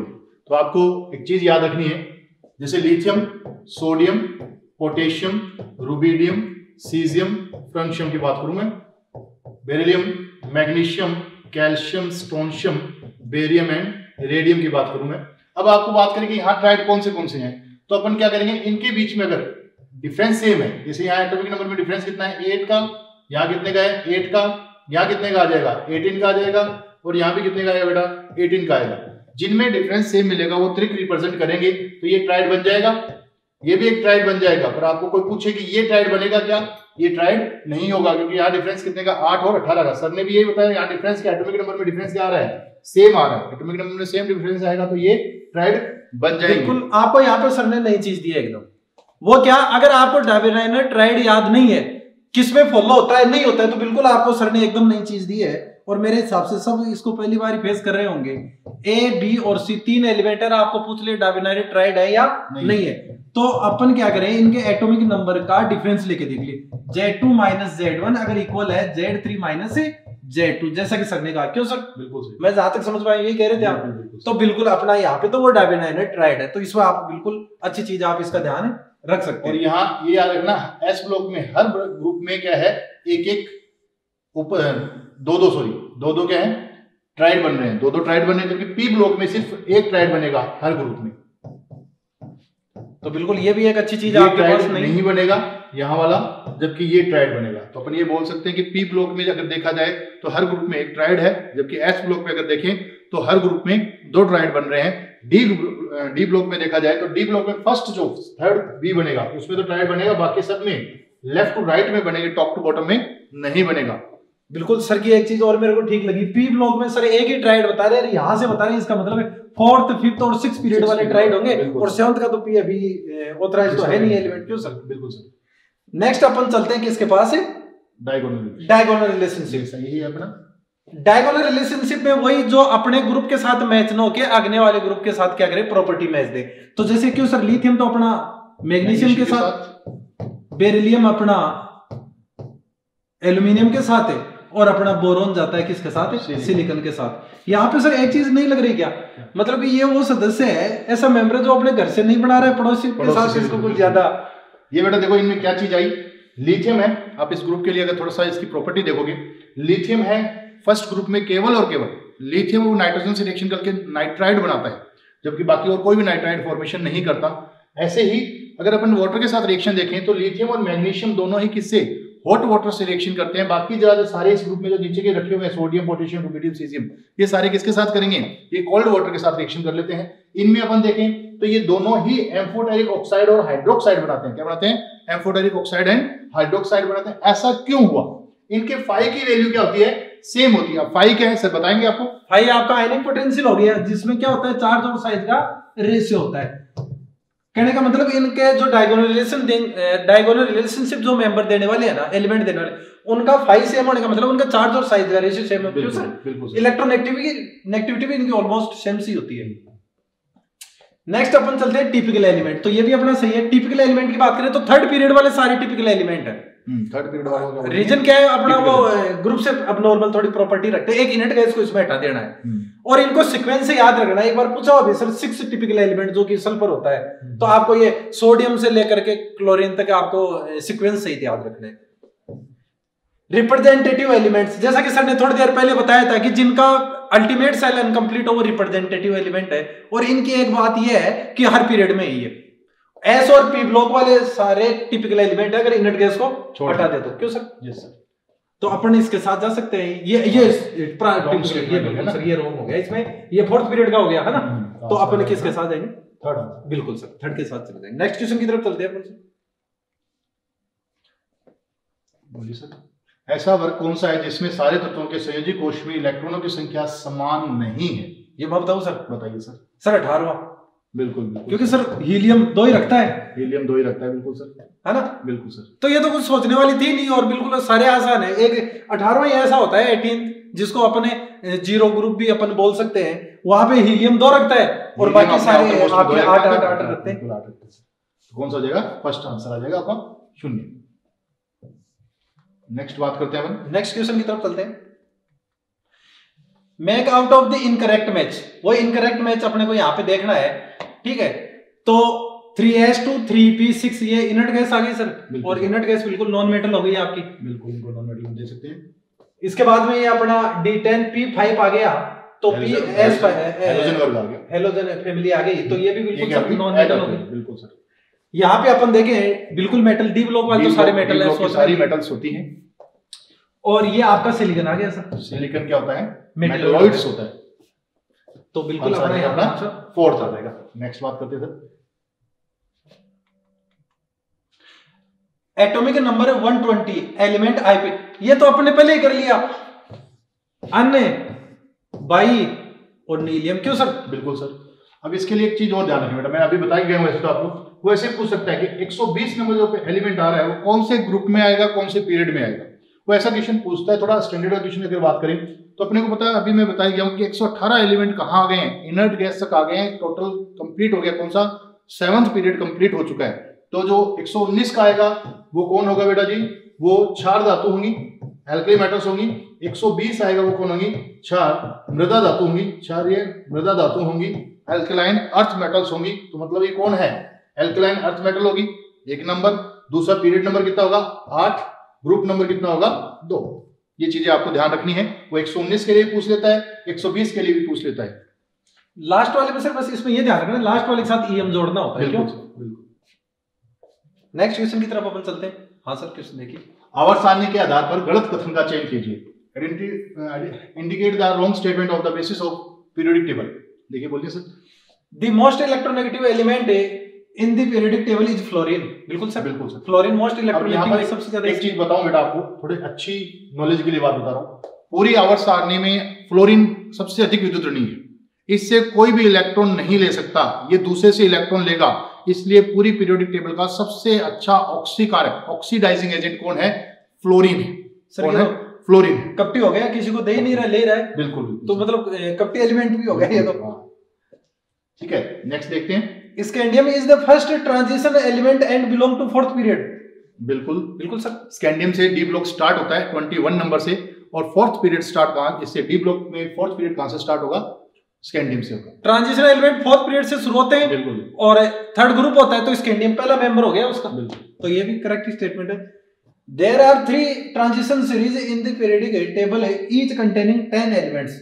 तो आपको एक चीज याद रखनी है, जैसे lithium, sodium, potassium, rubidium, caesium, francium की बात करूं मैं, beryllium, magnesium, calcium, strontium, barium and radium की बात करूं मैं। अब आपको बात करें कि यहाँ ट्राइड कौन से हैं, तो अपन क्या करेंगे, इनके बीच में अगर डिफरेंस सेम है, जैसे यहाँ एटॉमिक नंबर में डिफरेंस कितना है 8 का, यहाँ कितने का है 8 का, यहाँ कितने का आ जाएगा 18 का आ जाएगा, और यहाँ भी कितने का आएगा बेटा 18 का आएगा। जिनमें डिफरेंस सेम मिलेगा वो त्रिक रिप्रेजेंट करेंगे, तो ये ट्राइड बन जाएगा, ये भी एक ट्राइड बन जाएगा। पर आपको कोई पूछे कि ये ट्राइड बनेगा क्या, ये ट्राइड नहीं होगा, क्योंकि यहाँ डिफरेंस कितने का 8 और 18 का। सर ने भी यही बताया, यहाँ डिफरेंस क्या, एटॉमिक नंबर में डिफरेंस क्या आ रहा है, सेम आ रहा है, एटॉमिक नंबर में सेम डिफरेंस आएगा तो ये ट्राइड बन जाएगी। बिल्कुल आपको यहाँ पे सर ने नई चीज दी है एकदम, वो क्या, अगर आपको डायविनाइनर ट्राइड याद नहीं है, किसमें फॉलो होता है नहीं होता है, तो बिल्कुल आपको सर ने एकदम नई चीज दी है। और मेरे हिसाब से सब इसको पहली बार फेस कर रहे होंगे। ए, बी और सी 3 एलिमेंटर आपको पूछ ले डायविनाइनर ट्राइड है या नहीं है, तो अपन क्या करें, इनके एटॉमिक नंबर का डिफरेंस लेके देख लिए, Z2 माइनस Z1 अगर इक्वल है Z3 माइनस Z2, जैसा कि सर ने कहा। क्यों सर? बिल्कुल सही, मैं जहां तक समझ पाया यही कह रहे थे आप। तो बिल्कुल अपना यहाँ पे तो वो डायविनाइनर ट्राइड है, तो इसमें आप बिल्कुल अच्छी चीज आप इसका ध्यान रख सकते हैं। और यहाँ ये याद रखना, एस ब्लॉक में हर ग्रुप में क्या है, एक ऊपर दो क्या है ट्राइड बन रहे हैं, दो ट्राइड बन रहे हैं, जबकि पी ब्लॉक में सिर्फ एक ट्राइड बनेगा हर ग्रुप में। तो बिल्कुल ये भी एक अच्छी चीज आपके पास नहीं बनेगा यहाँ वाला, जबकि ये ट्राइड बनेगा। तो अपन ये बोल सकते हैं कि पी ब्लॉक में अगर देखा जाए तो हर ग्रुप में एक ट्राइड है, जबकि एस ब्लॉक में अगर देखें तो हर ग्रुप में 2 ट्राइड बन रहे हैं। डी ब्लॉक में देखा जाए तो डी ब्लॉक में फर्स्ट जो थर्ड बी बनेगा उसमें तो ट्राइड बनेगा, बाकी सब में लेफ्ट टू राइट में बनेगा, टॉप टू बॉटम में नहीं बनेगा। बिल्कुल सर की एक चीज और मेरे को ठीक लगी, पी ब्लॉक में सर एक ही ट्राइड बता रहे हैं, यहाँ से बता रहे हैं, इसका मतलब है 4th 5th और 6th पीरियड वाले ट्राइड होंगे, और 7th का तो पी अभी ऑथराइज तो है नहीं एलिमेंट। क्यों सर? बिल्कुल सर। नेक्स्ट अपन चलते हैं किसके पास है, डायगोनल रिलेशनशिप। यही है अपना डायगोनल रिलेशनशिप में वही जो अपने ग्रुप के साथ मैच न होके अगले वाले ग्रुप के साथ क्या करे, प्रॉपर्टी मैच दे। तो जैसे क्यों सर, लिथियम तो अपना मैग्नीशियम के साथ, बेरिलियम अपना एल्यूमिनियम के साथ है, और अपना बोरोन जाता है किसके साथ है, सिलिकॉन के साथ। यहाँ पे सर एक चीज नहीं लग रही क्या, मतलब ये वो सदस्य है, ऐसा मेंबर जो अपने घर से नहीं बना रहा है, पड़ोसी के साथ इसको कुछ ज्यादा। ये बेटा देखो इनमें क्या चीज आई, लिथियम है। आप इस ग्रुप के लिए अगर थोड़ा सा इसकी प्रॉपर्टी देखोगे, लिथियम है फर्स्ट ग्रुप में केवल और केवल लिथियम वो नाइट्रोजन से रिएक्शन करके नाइट्राइड बनाता है, जबकि बाकी और कोई भी नाइट्राइड फॉर्मेशन नहीं करता। ऐसे ही अगर अपन वाटर के साथ रिएक्शन देखें तो लिथियम और मैग्नीशियम दोनों ही किससे, हॉट वाटर से रिएक्शन करते हैं। बाकी ज्यादा सारे इस ग्रुप में जो नीचे के रखे हुए हैं, सोडियम, पोटेशियम, रुबिडियम, सीजियम, ये सारे किसके साथ करेंगे, ये कोल्ड वाटर के साथ रिएक्शन कर लेते हैं। इनमें अपन देखें तो ये दोनों ही एम्फोटेरिक ऑक्साइड और हाइड्रोक्साइड बनाते हैं। क्या बनाते हैं, एम्फोटेरिक ऑक्साइड एंड हाइड्रोक्साइड बनाते हैं। ऐसा क्यों हुआ, इनके फाई की वैल्यू क्या होती है, सेम होती है। फाई क्या है सर बताएंगे आपको? फाई आपका आयनिक पोटेंशियल हो गया, जिसमें क्या होता है, चार्ज और साइज का रेशियो होता है। कहने का मतलब इनके जो डायगोनल रिलेशनशिप जो मेंबर देने वाले हैं ना, एलिमेंट देने वाले, उनका फाई सेम होने का मतलब उनका चार्ज और साइज का रेशियो सेम है। क्यों सर? इलेक्ट्रोनेगेटिविटी भी इनकी ऑलमोस्ट सेम सी होती है। नेक्स्ट अपन चलते हैं टिपिकल एलिमेंट। तो ये भी अपना सही है। टिपिकल एलिमेंट की बात करें तो थर्ड पीरियड वाले सारे टिपिकल एलिमेंट है। थर्ड पीरियड वाला रीजन क्या है अपना, वो ग्रुप से अब नॉर्मल थोड़ी प्रॉपर्टी रखते हैं, एक इनट गैस को इसमें हटा देना है, और इनको सीक्वेंस से याद रखना है। एक बार पूछा होगा सर 6 टिपिकल एलिमेंट जो कि सल्फर होता है, तो आपको ये सोडियम से लेकर के क्लोरीन तक आपको सीक्वेंस सही याद रखना है। रिप्रेजेंटेटिव एलिमेंट्स, जैसा कि सर ने थोड़ी देर पहले बताया था कि जिनका अल्टीमेट सेल इनकम्प्लीट हो वो रिप्रेजेंटेटिव एलिमेंट है। और इनकी एक बात यह है कि हर पीरियड में ही है। एस और पी ब्लॉक वाले सारे टिपिकल एलिमेंट है, अगर इनट गैस को हटा दे तो। क्यों सर? Yes sir. तो अपन इसके साथ जा सकते हैं। ये रॉन्ग हो गया इसमें, ये 4th पीरियड का हो गया है ना, तो अपन किसके साथ जाएंगे? थर्ड। बिल्कुल सर, थर्ड के साथ चले जाएंगे। नेक्स्ट क्वेश्चन की तरफ चलते हैं अपन। बोलिए सर। ऐसा वर्ग कौन सा है जिसमें सारे तत्वों के संयोजी कोश में इलेक्ट्रॉनों की संख्या समान नहीं है? ये मैं बताऊं सर? बताइए सर। सर 18वां। बिल्कुल, क्योंकि सर हीलियम 2 ही रखता है। हीलियम 2 ही रखता है, बिल्कुल सर, है ना? बिल्कुल सर। तो ये तो कुछ सोचने वाली थी नहीं, और बिल्कुल सारे आसान है। एक 18वां ऐसा होता है 18, जिसको अपने जीरो ग्रुप भी अपन बोल सकते हैं, वहां पे हीलियम 2 रखता है और बाकी सारे आपके 8 रखते हैं। कौन सा हो जाएगा? फर्स्ट आंसर आ जाएगा आपका 0। नेक्स्ट बात करते हैं अपन, नेक्स्ट क्वेश्चन की तरफ चलते हैं। Make out of the incorrect match, वो इनकरेक्ट मैच अपने को यहाँ पे देखना है, ठीक है। तो 3s2 3p6 ये इनर्ट गैस आ गई सर, और इनर्ट गैस बिल्कुल नॉन मेटल हो गई आपकी, बिल्कुल इनको नॉन मेटल दे सकते हैं। इसके बाद में ये अपना D10p5 आ गया, तो PS हेलोजन वर्ग आ गया, हेलोजन फैमिली आ गई, तो ये भी बिल्कुल सब नॉन मेटल हो गई। बिल्कुल सर। यहाँ पे अपन देखें बिल्कुल मेटल, डी ब्लॉक वाले तो सारे मेटल है, सारी मेटल्स होती हैं। और ये आपका सिलिकॉन आ गया सर। सिलिकॉन क्या होता है? मेटलॉइड्स होता है। तो बिल्कुल अपना यहाँ फोर्थ आ जाएगा। नेक्स्ट बात करते हैं sir, atomic number 120 element IP, ये तो अपने पहले ही कर लिया, अन्य बाई और नीलियम, क्यों सर? बिल्कुल सर। अब इसके लिए एक चीज और ध्यान रखिए बेटा, मैं अभी बता ही गया हूं वैसे तो आपको, वो ऐसे पूछ सकता है कि 120 नंबर जो एलिमेंट आ रहा है वो कौन से ग्रुप में आएगा, कौन से पीरियड में आएगा, वो ऐसा क्वेश्चन पूछता है। थोड़ा स्टैंडर्ड क्वेश्चन अगर बात करें तो अपने को पता है, अभी मैं बता ही गया हूं कि 118 एलिमेंट कहाँ आ गए हैं, इनर्ट गैस तक आ गए हैं, टोटल कंप्लीट हो गया, कौन सा 7th पीरियड कंप्लीट हो चुका है। तो जो 119 का आएगा वो कौन होगा बेटा जी? वो 4 धातु होंगी, एल्कली मेटल्स होंगी। 120 आएगा वो कौन होंगी? 4 मृदा धातु होंगी, 4 ये मृदा धातु होंगी, एल्कलाइन अर्थ मेटल्स होंगी। तो मतलब ये कौन है? एल्कलाइन अर्थ मेटल होगी, एक नंबर। दूसरा पीरियड नंबर कितना होगा? 8। ग्रुप नंबर कितना होगा? 2। ये चीजें आपको ध्यान रखनी है। वो 119 के लिए पूछ लेता है, 120 के लिए भी पूछ लेता है। लास्ट वाले में सर बस इसमें ये ध्यान रखना, लास्ट वाले के साथ ईएम जोड़ना होता है, क्यों? बिल्कुल। नेक्स्ट क्वेश्चन की तरफ अपन चलते हैं। हाँ सर, क्वेश्चन देखिए। आवर्त सारणी के आधार पर गलत कथन का चयन कीजिए। Indicate the wrong statement of the basis of periodic table. देखिए बोलिए sir. The most electronegative element in the periodic table is fluorine. बिल्कुल सर, बिल्कुल सर। फ्लोरीन मोस्ट इलेक्ट्रोनेगेटिव सबसे ज्यादा। एक चीज बताऊं बेटा आपको, थोड़ी अच्छी नॉलेज के लिए बात बता रहा हूं। पूरी आवर्त सारणी में फ्लोरीन सबसे अधिक विद्युत ऋणी है, इससे कोई भी इलेक्ट्रॉन नहीं ले सकता, ये दूसरे से इलेक्ट्रॉन लेगा। इसलिए पूरी पीरियोडिक टेबल का सबसे अच्छा ऑक्सीकारक ऑक्सीडाइजिंग एजेंट कौन है? फ्लोरीन है। कौन है? फ्लोरीन। कपटी हो गया, किसी को दे ही नहीं रहा, ले रहा है। बिल्कुल। तो मतलब कपटी एलिमेंट भी हो गया ये तो। ठीक है, नेक्स्ट देखते हैं। Scandium is the first transition element and belong to 4th period. बिल्कुल बिल्कुल सर। स्कैंडियम से डी ब्लॉक स्टार्ट होता है 21 नंबर से, और 4th पीरियड स्टार्ट कहां? इससे डी ब्लॉक में 4th पीरियड कहां से स्टार्ट होगा? स्कैंडियम से होगा। ट्रांजिशन एलिमेंट 4th पीरियड से शुरू होते हैं। बिल्कुल। और 3rd ग्रुप होता है, तो स्कैंडियम पहला मेंबर हो गया उसका। बिल्कुल। तो ये भी करेक्ट स्टेटमेंट है। There are 3 transition series in the periodic table each containing 10 elements.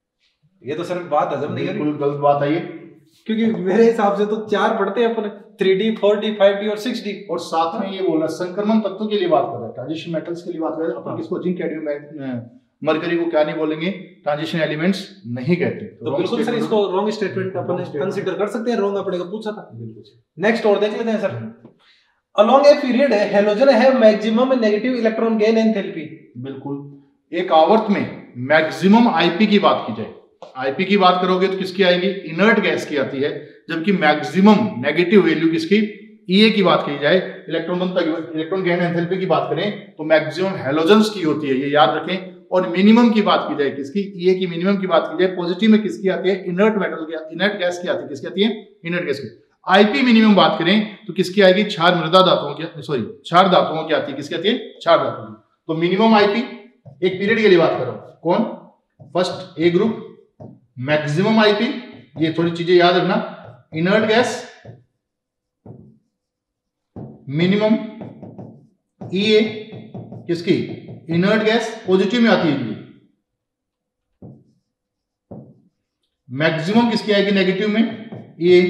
ये तो सर बात हजम नहीं है, बिल्कुल गलत बात है ये, क्योंकि मेरे हिसाब से तो 4 पढ़ते हैं अपन, 3D 4D 5D और 6D। और साथ में ये बोलना संक्रमण तत्व के लिए बात कर रहा है, ट्रांजिशन मेटल्स के लिए बात कर रहे हैं। अपन किसको जिंक कैडमियम मरकरी को क्या नहीं बोलेंगे? ट्रांजिशन एलिमेंट्स नहीं कहते। तो बिल्कुल सर, इसको रॉन्ग स्टेटमेंट अपन कंसीडर कर सकते हैं। रॉन्ग अपने को पूछा था। नेक्स्ट और देख लेते हैं sir. Along a period halogen have maximum negative electron gain enthalpy. बिल्कुल। एक आवर्त में मैक्सिमम आईपी की बात की जाए, आईपी की बात करोगे तो किसकी आएगी? इनर्ट गैस की आती है। जबकि मैक्सिमम नेगेटिव वैल्यू किसकी? ईए की बात की जाए। इलेक्ट्रॉन गेन एंथैल्पी की बात करें तो मैक्सिमम हैलोजन्स की होती है, ये याद रखें। और मिनिमम की बात की जाए किसकी? ईए की मिनिमम की बात की जाए, पॉजिटिव में किसकी आती है? इनर्ट मेटल की, इनर्ट गैस की आती है। किसकी आती है? इनर्ट गैस की। आईपी मिनिमम बात करें तो किसकी आएगी? 4 मृदा धातुओं की, सॉरी 4 धातुओं की आती है। किसकी आती है? 4 धातुओं की। तो मिनिमम आईपी एक पीरियड के लिए बात करो, कौन? First A group. Maximum IP, ये थोड़ी चीजें याद रखना, इनर्ट गैस, मिनिमम ईए किसकी? इनर्ट गैस, पॉजिटिव में आती है। मैक्सिमम किसकी आएगी नेगेटिव में? ये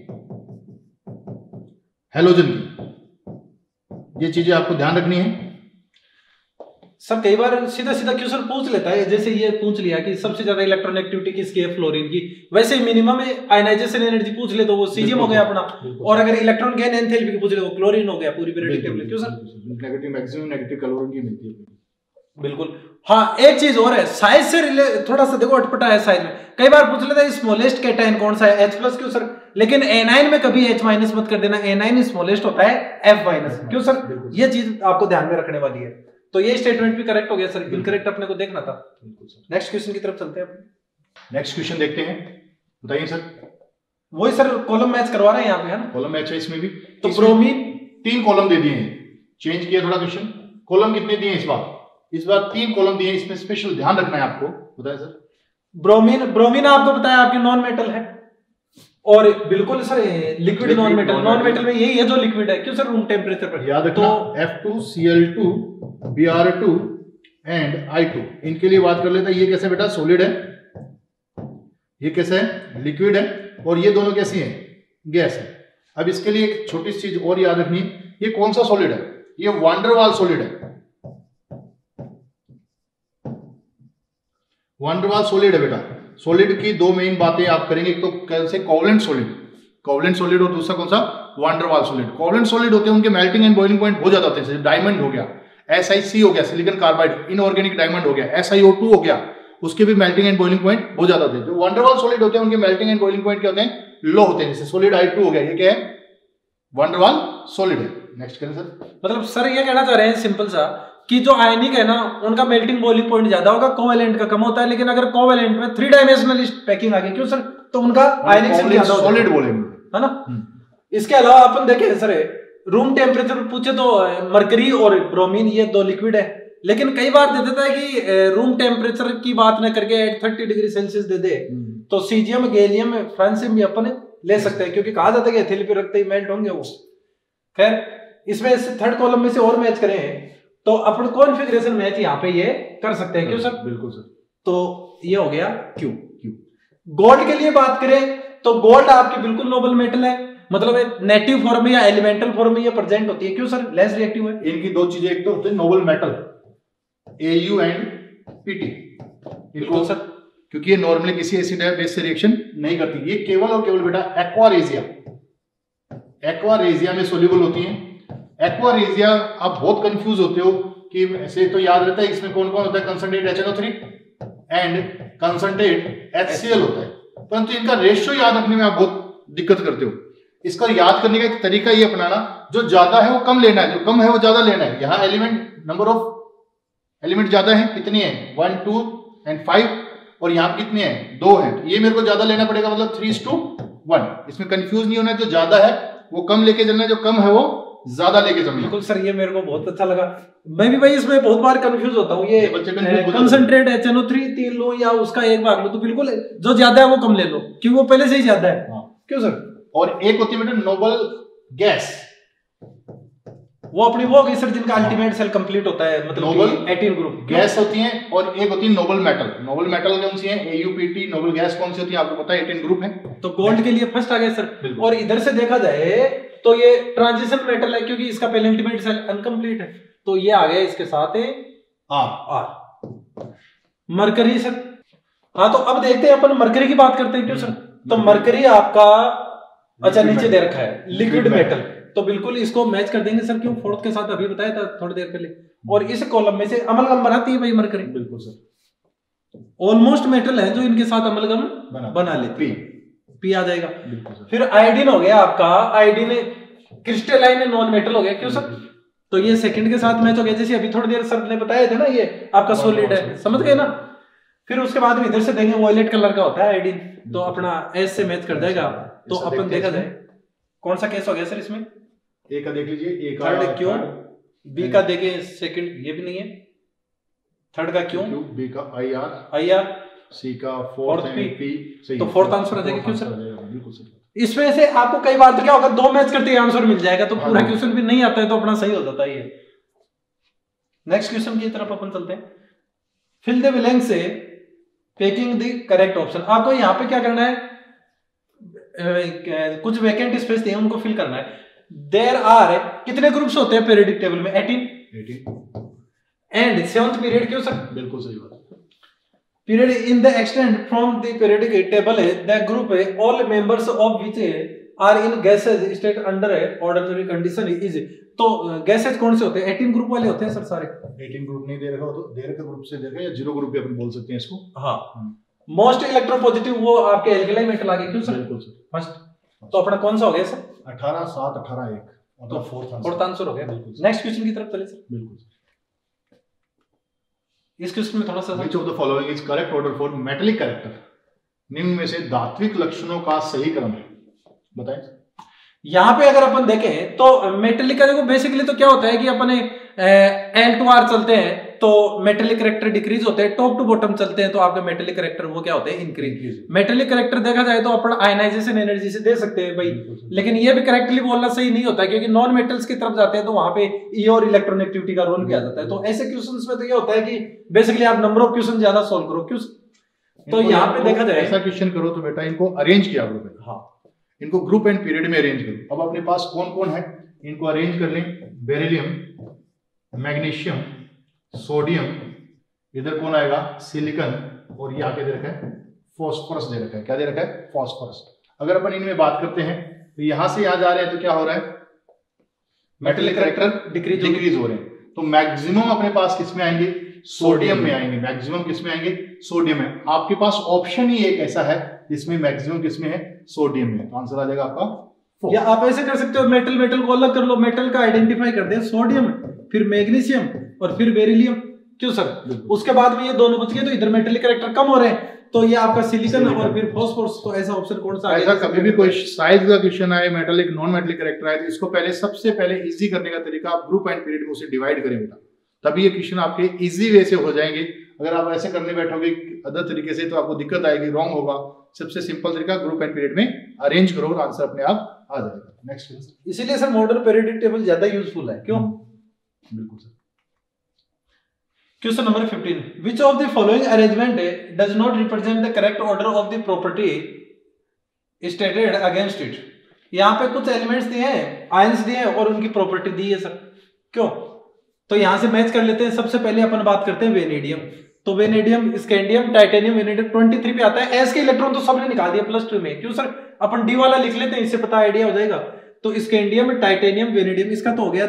हैलोजन की। ये चीजें आपको ध्यान रखनी है। सर कई बार सीधा सीधा क्वेश्चन पूछ लेता है, जैसे ये पूछ लिया कि सबसे ज्यादा इलेक्ट्रोनेगेटिविटी किसकी है? फ्लोरीन की। वैसे मिनिमम आयनाइजेशन एनर्जी पूछ ले तो वो सीजियम हो गया अपना, और अगर इलेक्ट्रॉन गेन एंथैल्पी की पूछ ले तो क्लोरीन हो गया पूरी पीरियोडिक टेबल। क्यों sir? Negative maximum negative chlorine की मिलती है। बिल्कुल। हाँ, एक चीज और है, साइज से थोड़ा सा देखो अटपटा है साइज में। कई बार पूछ लेता है स्मॉलेस्ट कैटायन कौन सा है? H+। क्यों सर? लेकिन एनाइन में कभी H- मत कर देना, एनाइन स्मॉलेस्ट होता है F-। क्यों सर? ये चीज आपको ध्यान में रखने वाली है। तो ये स्टेटमेंट भी करेक्ट हो गया सर, इनकरेक्ट अपने को देखना था। नेक्स्ट क्वेश्चन की तरफ चलते हैं। नेक्स्ट क्वेश्चन देखते हैं, बताइए सर। वही सर कॉलम मैच करवा रहे हैं यहाँ पे, है ना? कॉलम मैच है इसमें भी। तो ब्रोमीन 3 कॉलम दे दिए हैं, चेंज किया थोड़ा क्वेश्चन। कॉलम कितने दिए इस बार? इस बार 3 कॉलम दिए। इसमें स्पेशल ध्यान रखना है आपको, बताइए सर। ब्रोमीन आपको बताया आपकी नॉन मेटल है, और बिल्कुल सर लिक्विड नॉन मेटल में यही है जो लिक्विड है, क्यों सर रूम टेम्परेचर पर। याद रखना F2Cl2 Br2 एंड I2, इनके लिए बात कर लेते हैं। ये कैसे बेटा सॉलिड है, ये कैसे है लिक्विड है, और ये दोनों कैसी हैं गैस है। अब इसके लिए एक छोटी सी चीज और याद रखनी, ये कौन सा सॉलिड है, ये वान डेर वाल सॉलिड है। वान डेर वाल सॉलिड है बेटा। सॉलिड की दो मेन बातें आप करेंगे, एक तो कैसे कोवलेंट सॉलिड और दूसरा कौन सा van der Waal solid. Covalent solid होते हैं उनके मेल्टिंग एंड बॉइलिंग पॉइंट बहुत ज्यादा होते हैं, जैसे डायमंड हो गया, SiC हो गया सिलिकॉन कार्बाइड, इनऑर्गेनिक डायमंड हो गया, SiO2 हो गया, उसके भी मेल्टिंग एंड बॉइलिंग पॉइंट बहुत ज्यादा होते हैं। जो वान डेर वाल सॉलिड होते हैं उनके मेल्टिंग एंड बॉइलिंग पॉइंट क्या होते हैं, लो होते हैं। जैसे सॉलिड I2 हो गया, ये क्या है वान डेर वाल सॉलिड है। नेक्स्ट करें सर। मतलब सर ये कहना चाह रहे हैं सिंपल सा कि जो आयनिक है ना उनका मेल्टिंग बॉइलिंग पॉइंट ज्यादा होगा, कोवेलेंट का कम होता है। लेकिन अगर कोवेलेंट में 3 डायमेंशनल पैकिंग आ गई, क्यों सर, तो उनका आयनिक से ज्यादा सॉलिड बोलेंगे, है ना। इसके अलावा अपन देखें सर रूम टेम्परेचर पर पूछे तो मरकरी और ब्रोमीन ये 2 लिक्विड है, लेकिन कई बार दे देता है कि रूम टेम्परेचर की बात न करके 30 डिग्री सेल्सियस दे दे, तो सीजियम गैलियम फ्रांसियम भी अपन ले सकते हैं, क्योंकि कहा जाता है कि एथिल पे रखते ही मेल्ट होंगे वो। खैर इसमें से थर्ड कॉलम में से और मैच करें तो अपन कॉन्फ़िगरेशन मैच यहाँ पे ये कर सकते हैं, क्यों सर, बिल्कुल सर। तो ये हो गया क्यू। गोल्ड के लिए बात करें तो गोल्ड आपकी बिल्कुल नोबल मेटल है, मतलब नेटिव फॉर्म में या एलिमेंटल फॉर्म में ये प्रेजेंट होती है, क्यों सर, लेस रिएक्टिव है। इनकी दो चीजें, एक तो होते हैं noble metal Au and Pt, इनको सर क्योंकि ये नॉर्मली किसी एसिड या बेस से रिएक्शन नहीं करती, ये केवल और केवल बेटा एक्वा में सोल्यूबल होती हैं। एक्वा आप बहुत कंफ्यूज होते हो कि ऐसे तो याद रहता है इसमें कौन कौन होता है, concentrate HNO3 and concentrate HCl होता है, परंतु इनका रेशियो याद रखने में आप बहुत दिक्कत करते हो। इसका याद करने का एक तरीका ये अपनाना, जो ज्यादा है वो कम लेना है, जो कम है वो ज्यादा लेना है। यहाँ एलिमेंट नंबर ऑफ एलिमेंट ज्यादा है, कितनी है 1 2 एंड 5, और यहाँ पे कितनी है 2 है, तो ये मेरे को ज्यादा लेना पड़ेगा, मतलब 3:1। इसमें कंफ्यूज नहीं होना है, जो ज्यादा है वो कम लेके चलना है, जो कम है वो ज्यादा लेके चलना। बिल्कुल सर, ये मेरे को बहुत अच्छा लगा। मैं भी भाई इसमें बहुत बार कंफ्यूज होता हूँ, ये कंसंट्रेट HNO3 3 लो या उसका 1 भाग लो, तो बिल्कुल जो ज्यादा है वो कम ले लो, क्योंकि वो पहले से ही ज्यादा है। क्यों सर। और एक होती है नोबल गैस, वो अपनी वो होगी सर जिनका अल्टीमेट सेल कंप्लीट होता है, मतलब नोबल 18 ग्रुप गैस होती हैं, और एक होती है नोबल मेटल। नोबल मेटल कौन सी है, AuPt। नोबल गैस कौन सी होती है आपको पता है, 18 ग्रुप है। तो गोल्ड के लिए फर्स्ट आ गया सर। और इधर से देखा जाए तो ये ट्रांजिशन मेटल है, क्योंकि इसका पहले अल्टीमेट सेल अनकंप्लीट है, तो ये आ गया इसके साथ आर। मरकरी सर, हाँ तो अब देखते हैं अपन मरकरी की बात करते हैं, क्यों सर। तो मरकरी आपका अच्छा नीचे दे रखा है लिक्विड मेटल, तो बिल्कुल इसको मैच कर देंगे सर, क्यों फोर्थ के साथ अभी बताया था थोड़ी देर पहले। और इस कॉलम में से अमलगम बनाती है भाई मरकरी। बिल्कुल सर, ऑलमोस्ट मेटल है जो इनके साथ अमलगम बना लेती है, पी आ जाएगा। फिर आयोडीन हो गया आपका, आयोडीन क्रिस्टलाइन नॉन मेटल हो गया, क्यों सर, तो ये सेकंड के साथ मैच हो गया, जैसे अभी थोड़ी देर सर ने बताया था ना, ये आपका सॉलिड है, समझ गए ना। फिर उसके बाद इधर से देंगे वॉयलेट कलर का होता है आयोडीन, तो अपना एस से मैच कर जाएगा। तो अपन देखा जाए कौन सा केस हो गया सर इसमें, ए का देख लीजिए, ए का थर्ड क्यों, बी का देखे सेकंड, ये भी नहीं है, थर्ड का क्यों, बी का आई आर, सी का फोर्थ पी, तो फोर्थ आंसर आ जाएगा, क्यों सर। बिल्कुल सर। इसमें से आपको कई बार तो क्या होगा, 2 मैच करते ही आंसर मिल जाएगा, तो पूरा क्वेश्चन भी नहीं आता है तो अपना सही हो जाता है ये। नेक्स्ट क्वेश्चन की तरफ अपन चलते हैं। फिल द ब्लैंक से टेकिंग द करेक्ट ऑप्शन। आपको यहाँ पे क्या करना है, कुछ वैकेंट स्पेस दिए उनको फिल करना है। देयर आर कितने ग्रुप्स होते हैं पीरियडिक टेबल में, 18 एंड 7th पीरियड, क्यों सर, बिल्कुल सही बात। period in the extent from the periodic table है the group है all members of which are in gases state under ordinary condition is, तो गैसेज कौन से होते हैं, 18 ग्रुप वाले होते हैं सर सारे। 18 ग्रुप नहीं दे रखा हो तो दे रखा ग्रुप से दे रखा, या 0 ग्रुप भी अपन बोल सकते हैं इसको। हाँ, मोस्ट इलेक्ट्रोपॉजिटिव वो आपके एल्केलाइन मेटल आ गए, क्यों सर, बिल्कुल सर। फर्स्ट तो अपना कौन सा हो गया सर, 18 7 18 1, तो फोर्थ आंसर हो गया। नेक्स्ट क्वेश्चन की तरफ चले सर। बिल्कुल। इस क्वेश्चन में थोड़ा सा, which of the following is correct order for metallic character, निम्न में से धात्विक लक्षणों का सही क्रम है, बताएं। यहाँ पे अगर अपन देखें तो मेटेलिक का देखो बेसिकली तो क्या होता है कि अपने L2R चलते हैं, तो मेटेलिक कैरेक्टर डिक्रीज होते हैं, टॉप टू बॉटम चलते हैं तो आपके मेटेलिक कैरेक्टर वो क्या होते हैं, इंक्रीज। मेटेलिक कैरेक्टर देखा जाए तो अपन आयनाइजेशन एनर्जी से दे सकते हैं भाई, लेकिन ये भी करेक्टली बोलना सही नहीं होता क्योंकि नॉन मेटल्स की तरफ जाते हैं तो वहां पे ई और इलेक्ट्रॉन एक्टिविटी का रोल भी आ जाता है। तो ऐसे क्वेश्चंस में तो ये होता है कि बेसिकली आप नंबर ऑफ क्वेश्चन ज्यादा सोल्व करो। क्यों तो यहाँ पे देखा जाए ऐसा क्वेश्चन करो तो बेटा इनको अरेंज किया करो। हाँ, इनको ग्रुप एंड पीरियड में अरेंज करो। अब अपने पास कौन कौन है इनको अरेंज कर लें। बेरिलियम, मैग्नीशियम, सोडियम, इधर कौन आएगा सिलिकॉन, और ये आके दे रखा है फॉस्फोरस दे रखा है। क्या दे रखा है, फॉस्फोरस। अगर अपन इनमें बात करते हैं तो यहां से यहां जा रहे हैं तो क्या हो रहा है, मेटल कैरेक्टर डिक्रीज हो रहे हैं। तो मैक्सिमम अपने पास किसमें आएंगे, सोडियम में आएंगे। मैक्सिमम किसमें आएंगे, सोडियम में। आपके पास ऑप्शन ही एक ऐसा है जिसमें मैक्सिमम किसमें है, सोडियम में। तो आंसर आ जाएगा आपका 4। या आप ऐसे कर सकते हो, मेटल को अलग कर लो, मेटल का आइडेंटिफाई कर दे, सोडियम फिर मैग्नीशियम और फिर बेरिलियम। क्यों सर, उसके बाद में ये दोनों बच गए तो इधर मेटल कैरेक्टर कम हो रहे हैं तो ये आपका सिलिकॉन और फिर फास्फोरस। तो ऐसा ऑप्शन कौन सा ऐसा कभी भी कोई साइज का क्वेश्चन आए, मेटालिक नॉन मेटालिक कैरेक्टर आए तो इसको पहले सबसे पहले इजी करने का तरीका आप ग्रुप एंड पीरियड में उसे डिवाइड करें बेटा, तभी ये क्वेश्चन आपके इजी वे से हो जाएंगे। अगर आप ऐसे करने बैठोगे अदर तरीके से तो आपको दिक्कत आएगी, रॉन्ग होगा। सबसे सिंपल तरीका ग्रुप एंड पीरियड में अरेंज करो और आंसर अपने आप आ जाएगा। नेक्स्ट, इसीलिए सर मॉडर्न पीरियोडिक टेबल ज्यादा यूजफुल है। क्यों, बिल्कुल sir. Question number 15, which of the following arrangement does not represent the correct order of the property stated against it? यहाँ पे कुछ एलिमेंट्स दिए हैं, आयंस दिए हैं और उनकी प्रॉपर्टी दी है सर। क्यों, तो यहां से मैच कर लेते हैं। सबसे पहले अपन बात करते हैं वेनेडियम। तो वेनेडियम, स्कैंडियम, टाइटेनियम, वेनेडियम 23 पे आता है। एस के इलेक्ट्रॉन तो सबने निकाल दिया +2 में। क्यों सर, अपन डी वाला लिख लेते हैं, इससे पता आइडिया हो जाएगा। तो स्कैंडियम, टाइटेनियम, वेनेडियम, इसका तो हो गया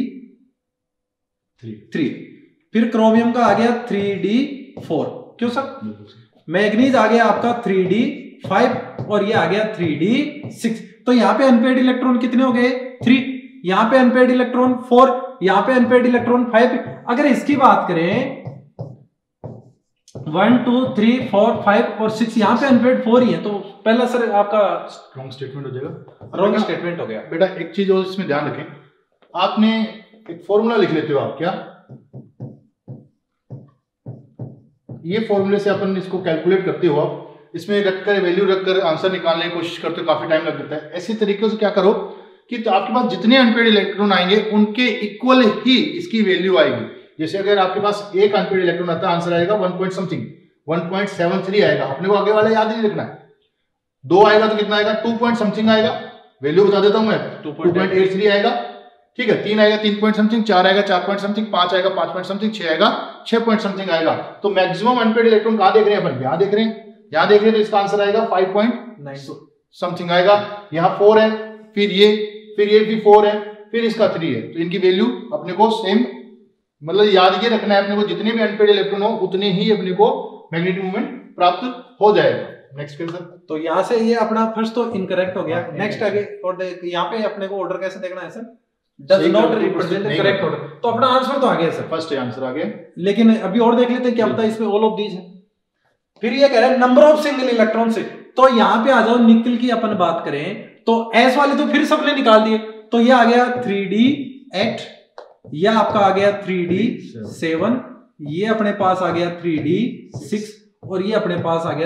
3D3। फिर क्रोमियम का आ गया 3D4। क्यों सर, मैग्नीज आ गया आपका 3D5 और ये आ गया 3D6। तो यहाँ पे अनपेड इलेक्ट्रॉन कितने हो गए, 3। यहाँ पे अनपेड इलेक्ट्रॉन 4, यहाँ पे अनपेड इलेक्ट्रॉन 5। अगर इसकी बात करें 1 2 3 4 5 और 6, यहाँ पे अनपेड 4 ही है। तो पहला सर आपका रॉन्ग स्टेटमेंट हो जाएगा। रॉन्ग स्टेटमेंट हो गया बेटा। एक चीज और इसमें ध्यान रखें, आपने एक फॉर्मूला लिख लेते हो आप। क्या, ये फॉर्मूले से अपन इसको कैलकुलेट करते हो आप, इसमें रखकर वैल्यू रखकर आंसर निकालने की कोशिश करते हो, काफी टाइम लग जाता है। ऐसे तरीके से क्या करो कि तो आपके पास जितने अनपेड इलेक्ट्रॉन आएंगे उनके इक्वल ही इसकी वैल्यू आएगी। जैसे अगर आपके पास एक अनपेड इलेक्ट्रॉन आता है, आंसर आएगा 1 पॉइंट समथिंग, 1.73 आएगा। अपने को आगे वाला याद नहीं रखना है। 2 आएगा तो कितना आएगा, 2 पॉइंट समथिंग आएगा। वैल्यू बता देता हूं मैं, 2.83 आएगा। ठीक है, 3 आएगा 3 पॉइंट समथिंग, 4 आएगा 4 पॉइंट समथिंग, 5 आएगा 5 पॉइंट समथिंग, 6 आएगा 6 पॉइंट समथिंग आएगा। तो मैक्सिमम अनपेड इलेक्ट्रॉन कहां देख रहे हैं अपन, यहां देख रहे हैं। यहां देख रहे हैं तो इसका आंसर आएगा 5.9 समथिंग आएगा। यहाँ 4 है, फिर ये भी 4 है, फिर इसका 3 है। तो इनकी वैल्यू अपने को सेम, मतलब याद ये रखना है अपने को, जितने भी अनपेड इलेक्ट्रॉन हो उतने ही अपने को मैग्नेटिक मोमेंट प्राप्त हो जाएगा। Next question. तो यहाँ से ये अपना फर्स्ट तो इनकरेक्ट हो गया। नेक्स्ट आगे और यहाँ पे अपने को ऑर्डर कैसे देखना है sir, does not represent the correct order. तो अपना आंसर तो आ गया सर, फर्स्ट आंसर आ गया। लेकिन अभी और देख लेते हैं क्या होता है इसमें, ऑल ऑफ दीज है। फिर ये कह रहा है नंबर ऑफ सिंगल इलेक्ट्रॉन से। तो यहाँ पे आ जाओ, निकल की अपन बात करें तो एस वाले तो फिर सबने निकाल दिए। तो ये आ गया 3D8, ये आपका आ गया 3D7, ये अपने पास आ गया 3D6 और ये अपने पास आ गया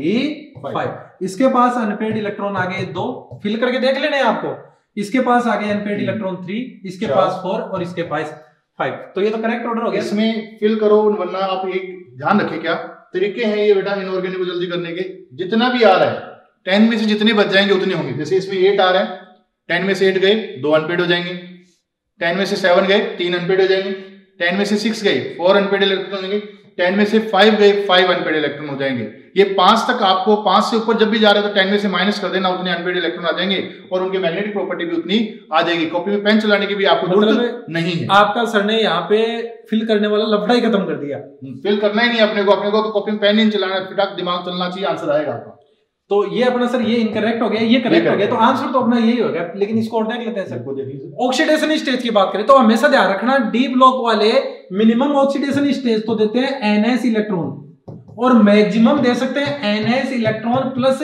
3D5। इसके पास अनपेड इलेक्ट्रॉन आ गए 2, फिल करके देख लेने आपको। इसके पास आ गए अनपेड इलेक्ट्रॉन 3, इसके पास 4 और इसके पास 5। तो ये तो करेक्ट ऑर्डर हो गया। इसमें फिल करो, वरना आप एक ध्यान रखें, क्या तरीके हैं ये बेटा इनऑर्गेनिक को जल्दी करने के। जितना भी आ रहा है 10 में से जितने बच जाएंगे उतने होंगे। जैसे इसमें 8 आ रहा है, 10 में से 8 गए 2 अनपेड हो जाएंगे, 10 में से 7 गए 3 अनपेड हो जाएंगे, 10 में से 6 गए 4 अनपेड इलेक्ट्रॉन होंगे, 10 में से 5 गए 5 अनपेड इलेक्ट्रॉन हो जाएंगे। ये 5 तक आपको 5 से ऊपर जब भी जा रहे हो तो 10 में से माइनस कर देना, उतने अनपेड इलेक्ट्रॉन आ जाएंगे और उनकी मैग्नेटिक प्रॉपर्टी भी उतनी आ जाएगी। कॉपी में पेन चलाने की भी आपको जरूरत नहीं है। आपका सर ने यहाँ पे फिल करने वाला लफड़ा ही खत्म कर दिया। फिल करना ही नहीं अपने को तो कॉपी में पेन नहीं चलाना, फिटाक दिमाग चलना चाहिए, आंसर आएगा आपका। तो ये अपना सर ये इनकरेक्ट हो गया, ये करेक्ट हो गया, तो आंसर तो अपना यही हो गया। लेकिन इसको और देख लेते हैं सर। ऑक्सीडेशन स्टेज की बात करें तो हमेशा ध्यान रखना, डी ब्लॉक वाले मिनिमम ऑक्सीडेशन स्टेज तो देते हैं NS इलेक्ट्रॉन और मैक्सिमम दे सकते हैं NS electron plus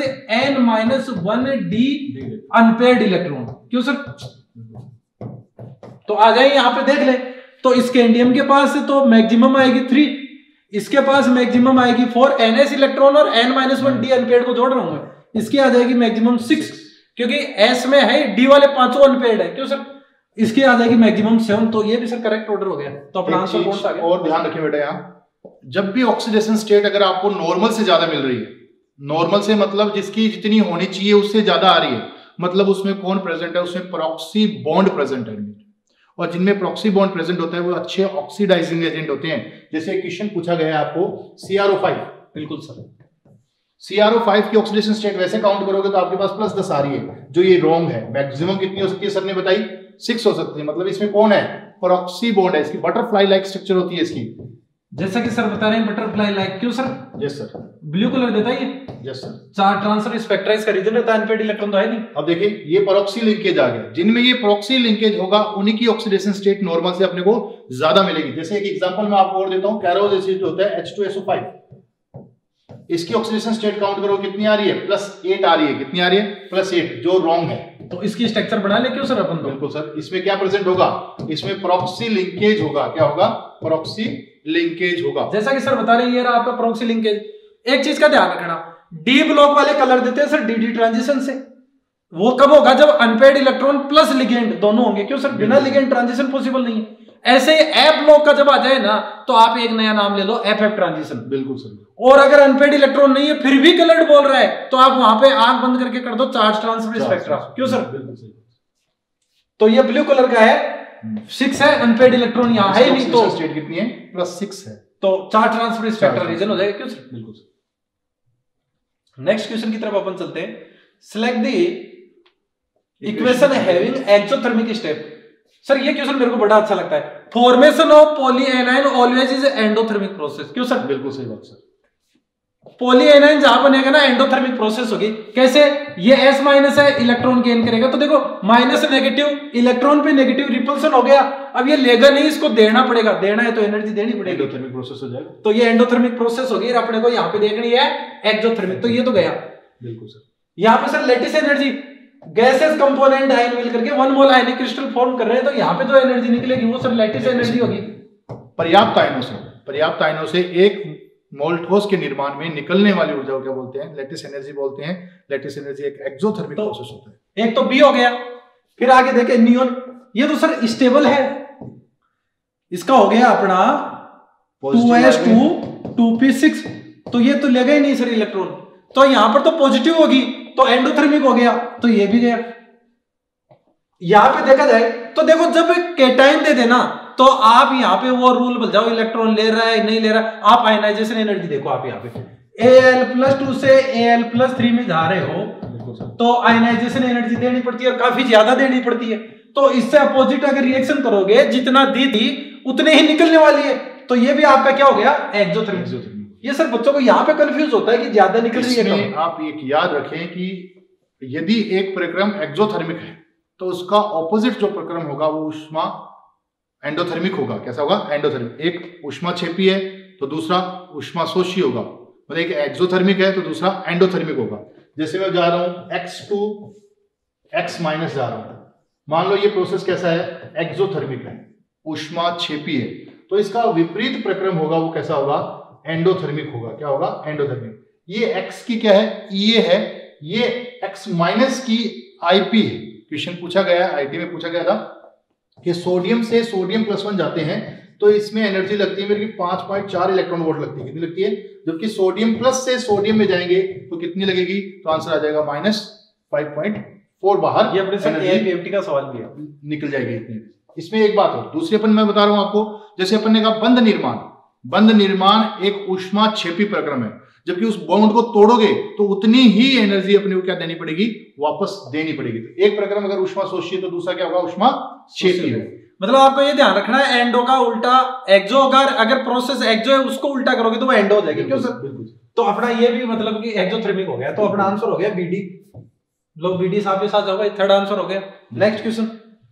N-1D unpaired electron. क्यों सर, तो आ जाए यहाँ पे देख ले। तो स्कैंडियम के पास तो मैक्सिमम आएगी 3, इसके पास मैक्सिमम आएगी 4, ns इलेक्ट्रॉन और n-1 d अनपेयर्ड को जोड़ रहा हूं मैं, इसकी आ जाएगी मैक्सिमम 6, क्योंकि s में है d वाले पांचों अनपेयर्ड है, क्यों सर, इसकी आ जाएगी मैक्सिमम 7। तो ये भी सर करेक्ट ऑर्डर हो गया। तो अपना आंसर कौन सा आ गया? और ध्यान रखिए बेटा, यहाँ जब भी ऑक्सीडेशन स्टेट अगर आपको नॉर्मल से ज्यादा मिल रही है, नॉर्मल से मतलब जिसकी जितनी होनी चाहिए उससे ज्यादा आ रही है, मतलब उसमें कौन प्रेजेंट है, उसमें प्रॉक्सी बॉन्ड प्रेजेंट है। और जिनमें प्रॉक्सी बॉन्ड प्रेजेंट होता है वो अच्छे ऑक्सीडाइजिंग एजेंट होते हैं। जैसे क्वेश्चन पूछा गया है आपको CrO5, बिल्कुल सर, CrO5 की ऑक्सीडेशन स्टेट वैसे काउंट करोगे तो आपके पास +10 आ रही है, जो ये रॉन्ग है। मैक्सिमम कितनी हो सकती है सर ने बताई, 6 हो सकती है। मतलब इसमें कौन है, प्रॉक्सी बॉन्ड है, इसकी बटरफ्लाई लाइक स्ट्रक्चर होती है इसकी, जैसा कि सर बता रहे हैं बटरफ्लाई लाइक। क्यों sir? Yes sir, blue colour देता है ये। यस सर, चार ट्रांसफर स्पेक्ट्राइज का रीजन रहता है, अनपेयर्ड इलेक्ट्रॉन तो है नहीं। अब देखिए ये प्रॉक्सी लिंकेज आ गया, जिनमें ये प्रॉक्सी लिंकेज होगा उन्हीं की ऑक्सीडेशन स्टेट नॉर्मल से अपने को ज्यादा मिलेगी। जैसे एक एग्जांपल मैं आपको और देता हूं, कैरोज एसिड होता है H2SO5, इसकी ऑक्सीडेशन स्टेट काउंट करो कितनी आ रही है, +8 आ रही है। कितनी आ रही है, +8, जो रॉन्ग है। तो इसकी स्ट्रक्चर बना ले क्यों सर अपन? बिल्कुल सर, इसमें क्या प्रेजेंट होगा, इसमें प्रॉक्सी लिंकेज होगा। क्या होगा, प्रॉक्सी लिंकेज होगा। जैसा कि सर बता रहे हैं ये रहा आपका प्रॉक्सी लिंकेज। एक चीज का ध्यान रखना, डी ब्लॉक वाले कलर देते हैं सर DD ट्रांजिशन से। वो कब होगा, जब अनपेयर्ड इलेक्ट्रॉन प्लस लिगेंड दोनों होंगे। क्यों सर, बिना लिगेंड ट्रांजिशन पॉसिबल नहीं है। ऐसे ही एफ ब्लॉक का जब आ जाए ना तो आप एक नया नाम ले लो, FF ट्रांजिशन। बिल्कुल सर। और अगर अनपेयर्ड इलेक्ट्रॉन नहीं है फिर भी कलर्ड बोल रहा है तो आप वहां पे आंख बंद करके कर दो चार्ज ट्रांसफर स्पेक्ट्रा। क्यों सर? बिल्कुल सही। तो ये ब्लू कलर का है, 6 है, अनपेयर्ड इलेक्ट्रॉन यहाँ है नहीं, तो स्टेट कितनी है, +6 है, तो चार्ज ट्रांसफर स्पेक्ट्रा रीजन हो जाएगा। क्यों सर? बिल्कुल। नेक्स्ट क्वेश्चन की तरफ अपन चलते हैं। Select the equation having exothermic step. Sir ये क्वेश्चन मेरे को बड़ा अच्छा लगता है। Formation of polyanion always is endothermic process. क्यों सर? बिल्कुल सही बात सर। पॉलीएनाइन जहां बनेगा ना एंडोथर्मिक प्रोसेस होगी। कैसे? ये S माइनस है, इलेक्ट्रॉन गेन करेगा, तो देखो माइनस नेगेटिव, इलेक्ट्रॉन पे नेगेटिव रिपल्सन हो गया। अब ये लेगा नहीं, इसको देना पड़ेगा, देना है तो एनर्जी देनी पड़ेगी, एंडोथर्मिक प्रोसेस हो जाएगा। तो ये एंडोथर्मिक प्रोसेस होगी। अपने को यहाँ पे देखनी है एक्सोथर्मिक, तो ये तो गया। बिल्कुल सर। यहाँ पे sir lattice energy, gases component ion मिल करके 1 मोल आयनिक क्रिस्टल फॉर्म कर रहे हैं, तो यहाँ पे जो एनर्जी निकलेगी वो सर लेटिस एनर्जी होगी। पर्याप्त आयनों से एक मोल ठोस के निर्माण में निकलने वाली ऊर्जा को क्या बोलते हैं, लैटिस एनर्जी बोलते हैं। लैटिस एनर्जी एक एक्सोथर्मिक प्रोसेस होता है। एक तो बी हो गया, फिर आगे देखे नियोन, ये तो सर स्टेबल है, इसका हो गया अपना 2s2 2p6, तो ये तो लेगा ही नहीं सर इलेक्ट्रॉन, तो यहां पर तो पॉजिटिव होगी, तो एंडोथर्मिक हो गया, तो ये भी गया। यहां पे देखा जाए तो देखो जब कैटायन दे देना तो आप यहाँ पे वो रूल बोल जाओ, इलेक्ट्रॉन ले रहा है नहीं ले रहा है। आप आयनाइजेशन एनर्जी देखो, आप यहाँ पे Al+2 से Al+3 में जा रहे हो तो आयनाइजेशन एनर्जी देनी पड़ती है और काफी ज्यादा देनी पड़ती है। तो इससे अपोजिट अगर रिएक्शन करोगे, जितना दी थी उतने ही निकलने वाली है, तो ये भी आपका क्या हो गया, एक्सोथर्मिक। ये सर बच्चों को यहाँ पे कंफ्यूज होता है कि ज्यादा निकल रही है। आप एक याद रखें कि यदि एक प्रक्रम एक्सोथर्मिक है तो उसका ऑपोजिट जो प्रक्रम होगा वो ऊष्मा एंडोथर्मिक होगा। कैसा होगा, एंडोथर्मिक। एक ऊष्मा छेपी है तो दूसरा ऊष्मा शोषी होगा, मतलब एक एक्सोथर्मिक है तो दूसरा एंडोथर्मिक होगा। जैसे मैं जा रहा हूं x2 x- जा रहा हूं, मान लो ये प्रोसेस कैसा है, एक्सोथर्मिक है, ऊष्मा छेपी है, तो इसका विपरीत प्रक्रम होगा, वो कैसा होगा, एंडोथर्मिक होगा। क्या होगा, एंडोथर्मिक। ये x की क्या है, ये है, ये x- की IP है। क्वेश्चन पूछा गया, आईटी में पूछा गया था कि सोडियम से सोडियम +1 जाते हैं तो इसमें एनर्जी लगती है मेरी 5.4 इलेक्ट्रॉन वोल्ट लगती है। कितनी लगती है? जबकि सोडियम प्लस से सोडियम में जाएंगे तो कितनी लगेगी, तो आंसर आ जाएगा -5.4 बाहर। ये अपने साथ एआईपीएफटी का सवाल भी है, निकल जाएगी इतनी। इसमें एक बात और दूसरी अपन मैं बता रहा हूं आपको, जैसे अपन ने कहा बंध निर्माण एक ऊष्मा छेपी प्रक्रम है, जबकि उस बॉन्ड को तोड़ोगे तो उतनी ही एनर्जी अपने को क्या देनी पड़ेगी, वापस देनी पड़ेगी। तो एक प्रक्रम अगर ऊष्मा शोषी है तो दूसरा क्या होगा, ऊष्मा छेपी है। मतलब आपको ये ध्यान रखना है, एंडो का उल्टा एक्सो, अगर प्रोसेस एक्सो है उसको उल्टा करोगे तो वो एंडो हो जाएगी। क्यों सर? बिल्कुल। तो अपना ये भी मतलब कि एक्सोथर्मिक हो गया, तो अपना आंसर हो गया बीडी। लोग बीडी साहब के साथ जाओगे, थर्ड आंसर हो गया। Next question,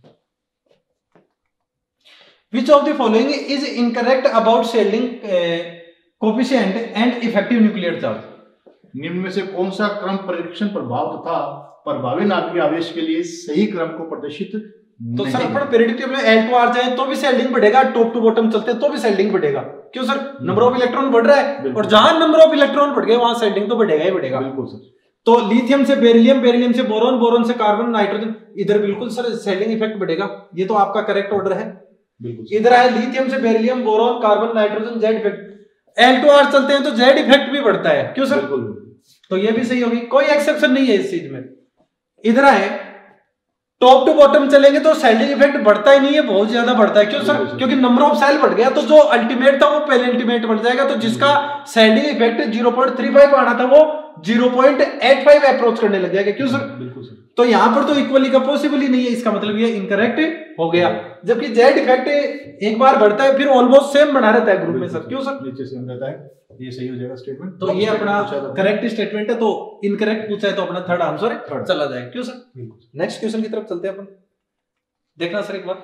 which of the following is incorrect about Sheldon coefficient and effective nuclear charge? निम्न में से कौन सा क्रम परीक्षण प्रभाव तथा प्रभावी नाभिकीय आवेश के लिए सही क्रम को प्रदर्शित तो सर अपन पीरियोडिक टेबल में L to R जाए तो भी सेल लिंक बढ़ेगा, टॉप टू बॉटम चलते हैं तो भी सेल लिंक बढ़ेगा। क्यों सर? नंबर ऑफ इलेक्ट्रॉन बढ़ रहा है और जहां नंबर ऑफ इलेक्ट्रॉन बढ़ गए वहां सेल लिंक तो बढ़ेगा ही बढ़ेगा। बिल्कुल सर। तो लिथियम से बेरिलियम, बेरिलियम से बोरॉन, बोरॉन से कार्बन, नाइट्रोजन, इधर बिल्कुल सर सेलिंग इफेक्ट बढ़ेगा। ये तो आपका करेक्ट ऑर्डर है। बिल्कुल इधर है लिथियम से beryllium, boron, carbon, nitrogen, Z effect. L to R चलते हैं तो जेड इफेक्ट भी बढ़ता है। क्यों सर? तो ये भी सही होगी, कोई एक्सेप्शन नहीं है इस चीज में। इधर आए टॉप टू बॉटम चलेंगे तो सेलिंग इफेक्ट बढ़ता ही नहीं है, बहुत ज्यादा बढ़ता है। क्यों सर? क्योंकि नंबर ऑफ सेल बढ़ गया तो जो अल्टीमेट था वो पहले अल्टीमेट बढ़ जाएगा। तो जिसका सेलिंग इफेक्ट 0.35 आना था वो 0.85 अप्रोच करने लग जाएगा। क्यों सर? बिल्कुल सर। तो यहां पर तो इक्वली का पॉसिबल ही नहीं है, इसका मतलब ये इनकरेक्ट हो गया। जबकि जेड इफेक्ट एक बार बढ़ता है फिर ऑलमोस्ट सेम बना रहता है ग्रुप में सर। क्यों सर? नीचे सेम रहता है, ये सही हो जाएगा स्टेटमेंट। तो ये अपना करेक्ट स्टेटमेंट है, तो इनकरेक्ट पूछा है तो अपना थर्ड आंसर चला जाएगा। क्यों सर? नेक्स्ट क्वेश्चन की तरफ चलते हैं अपन। देखना सर एक बार,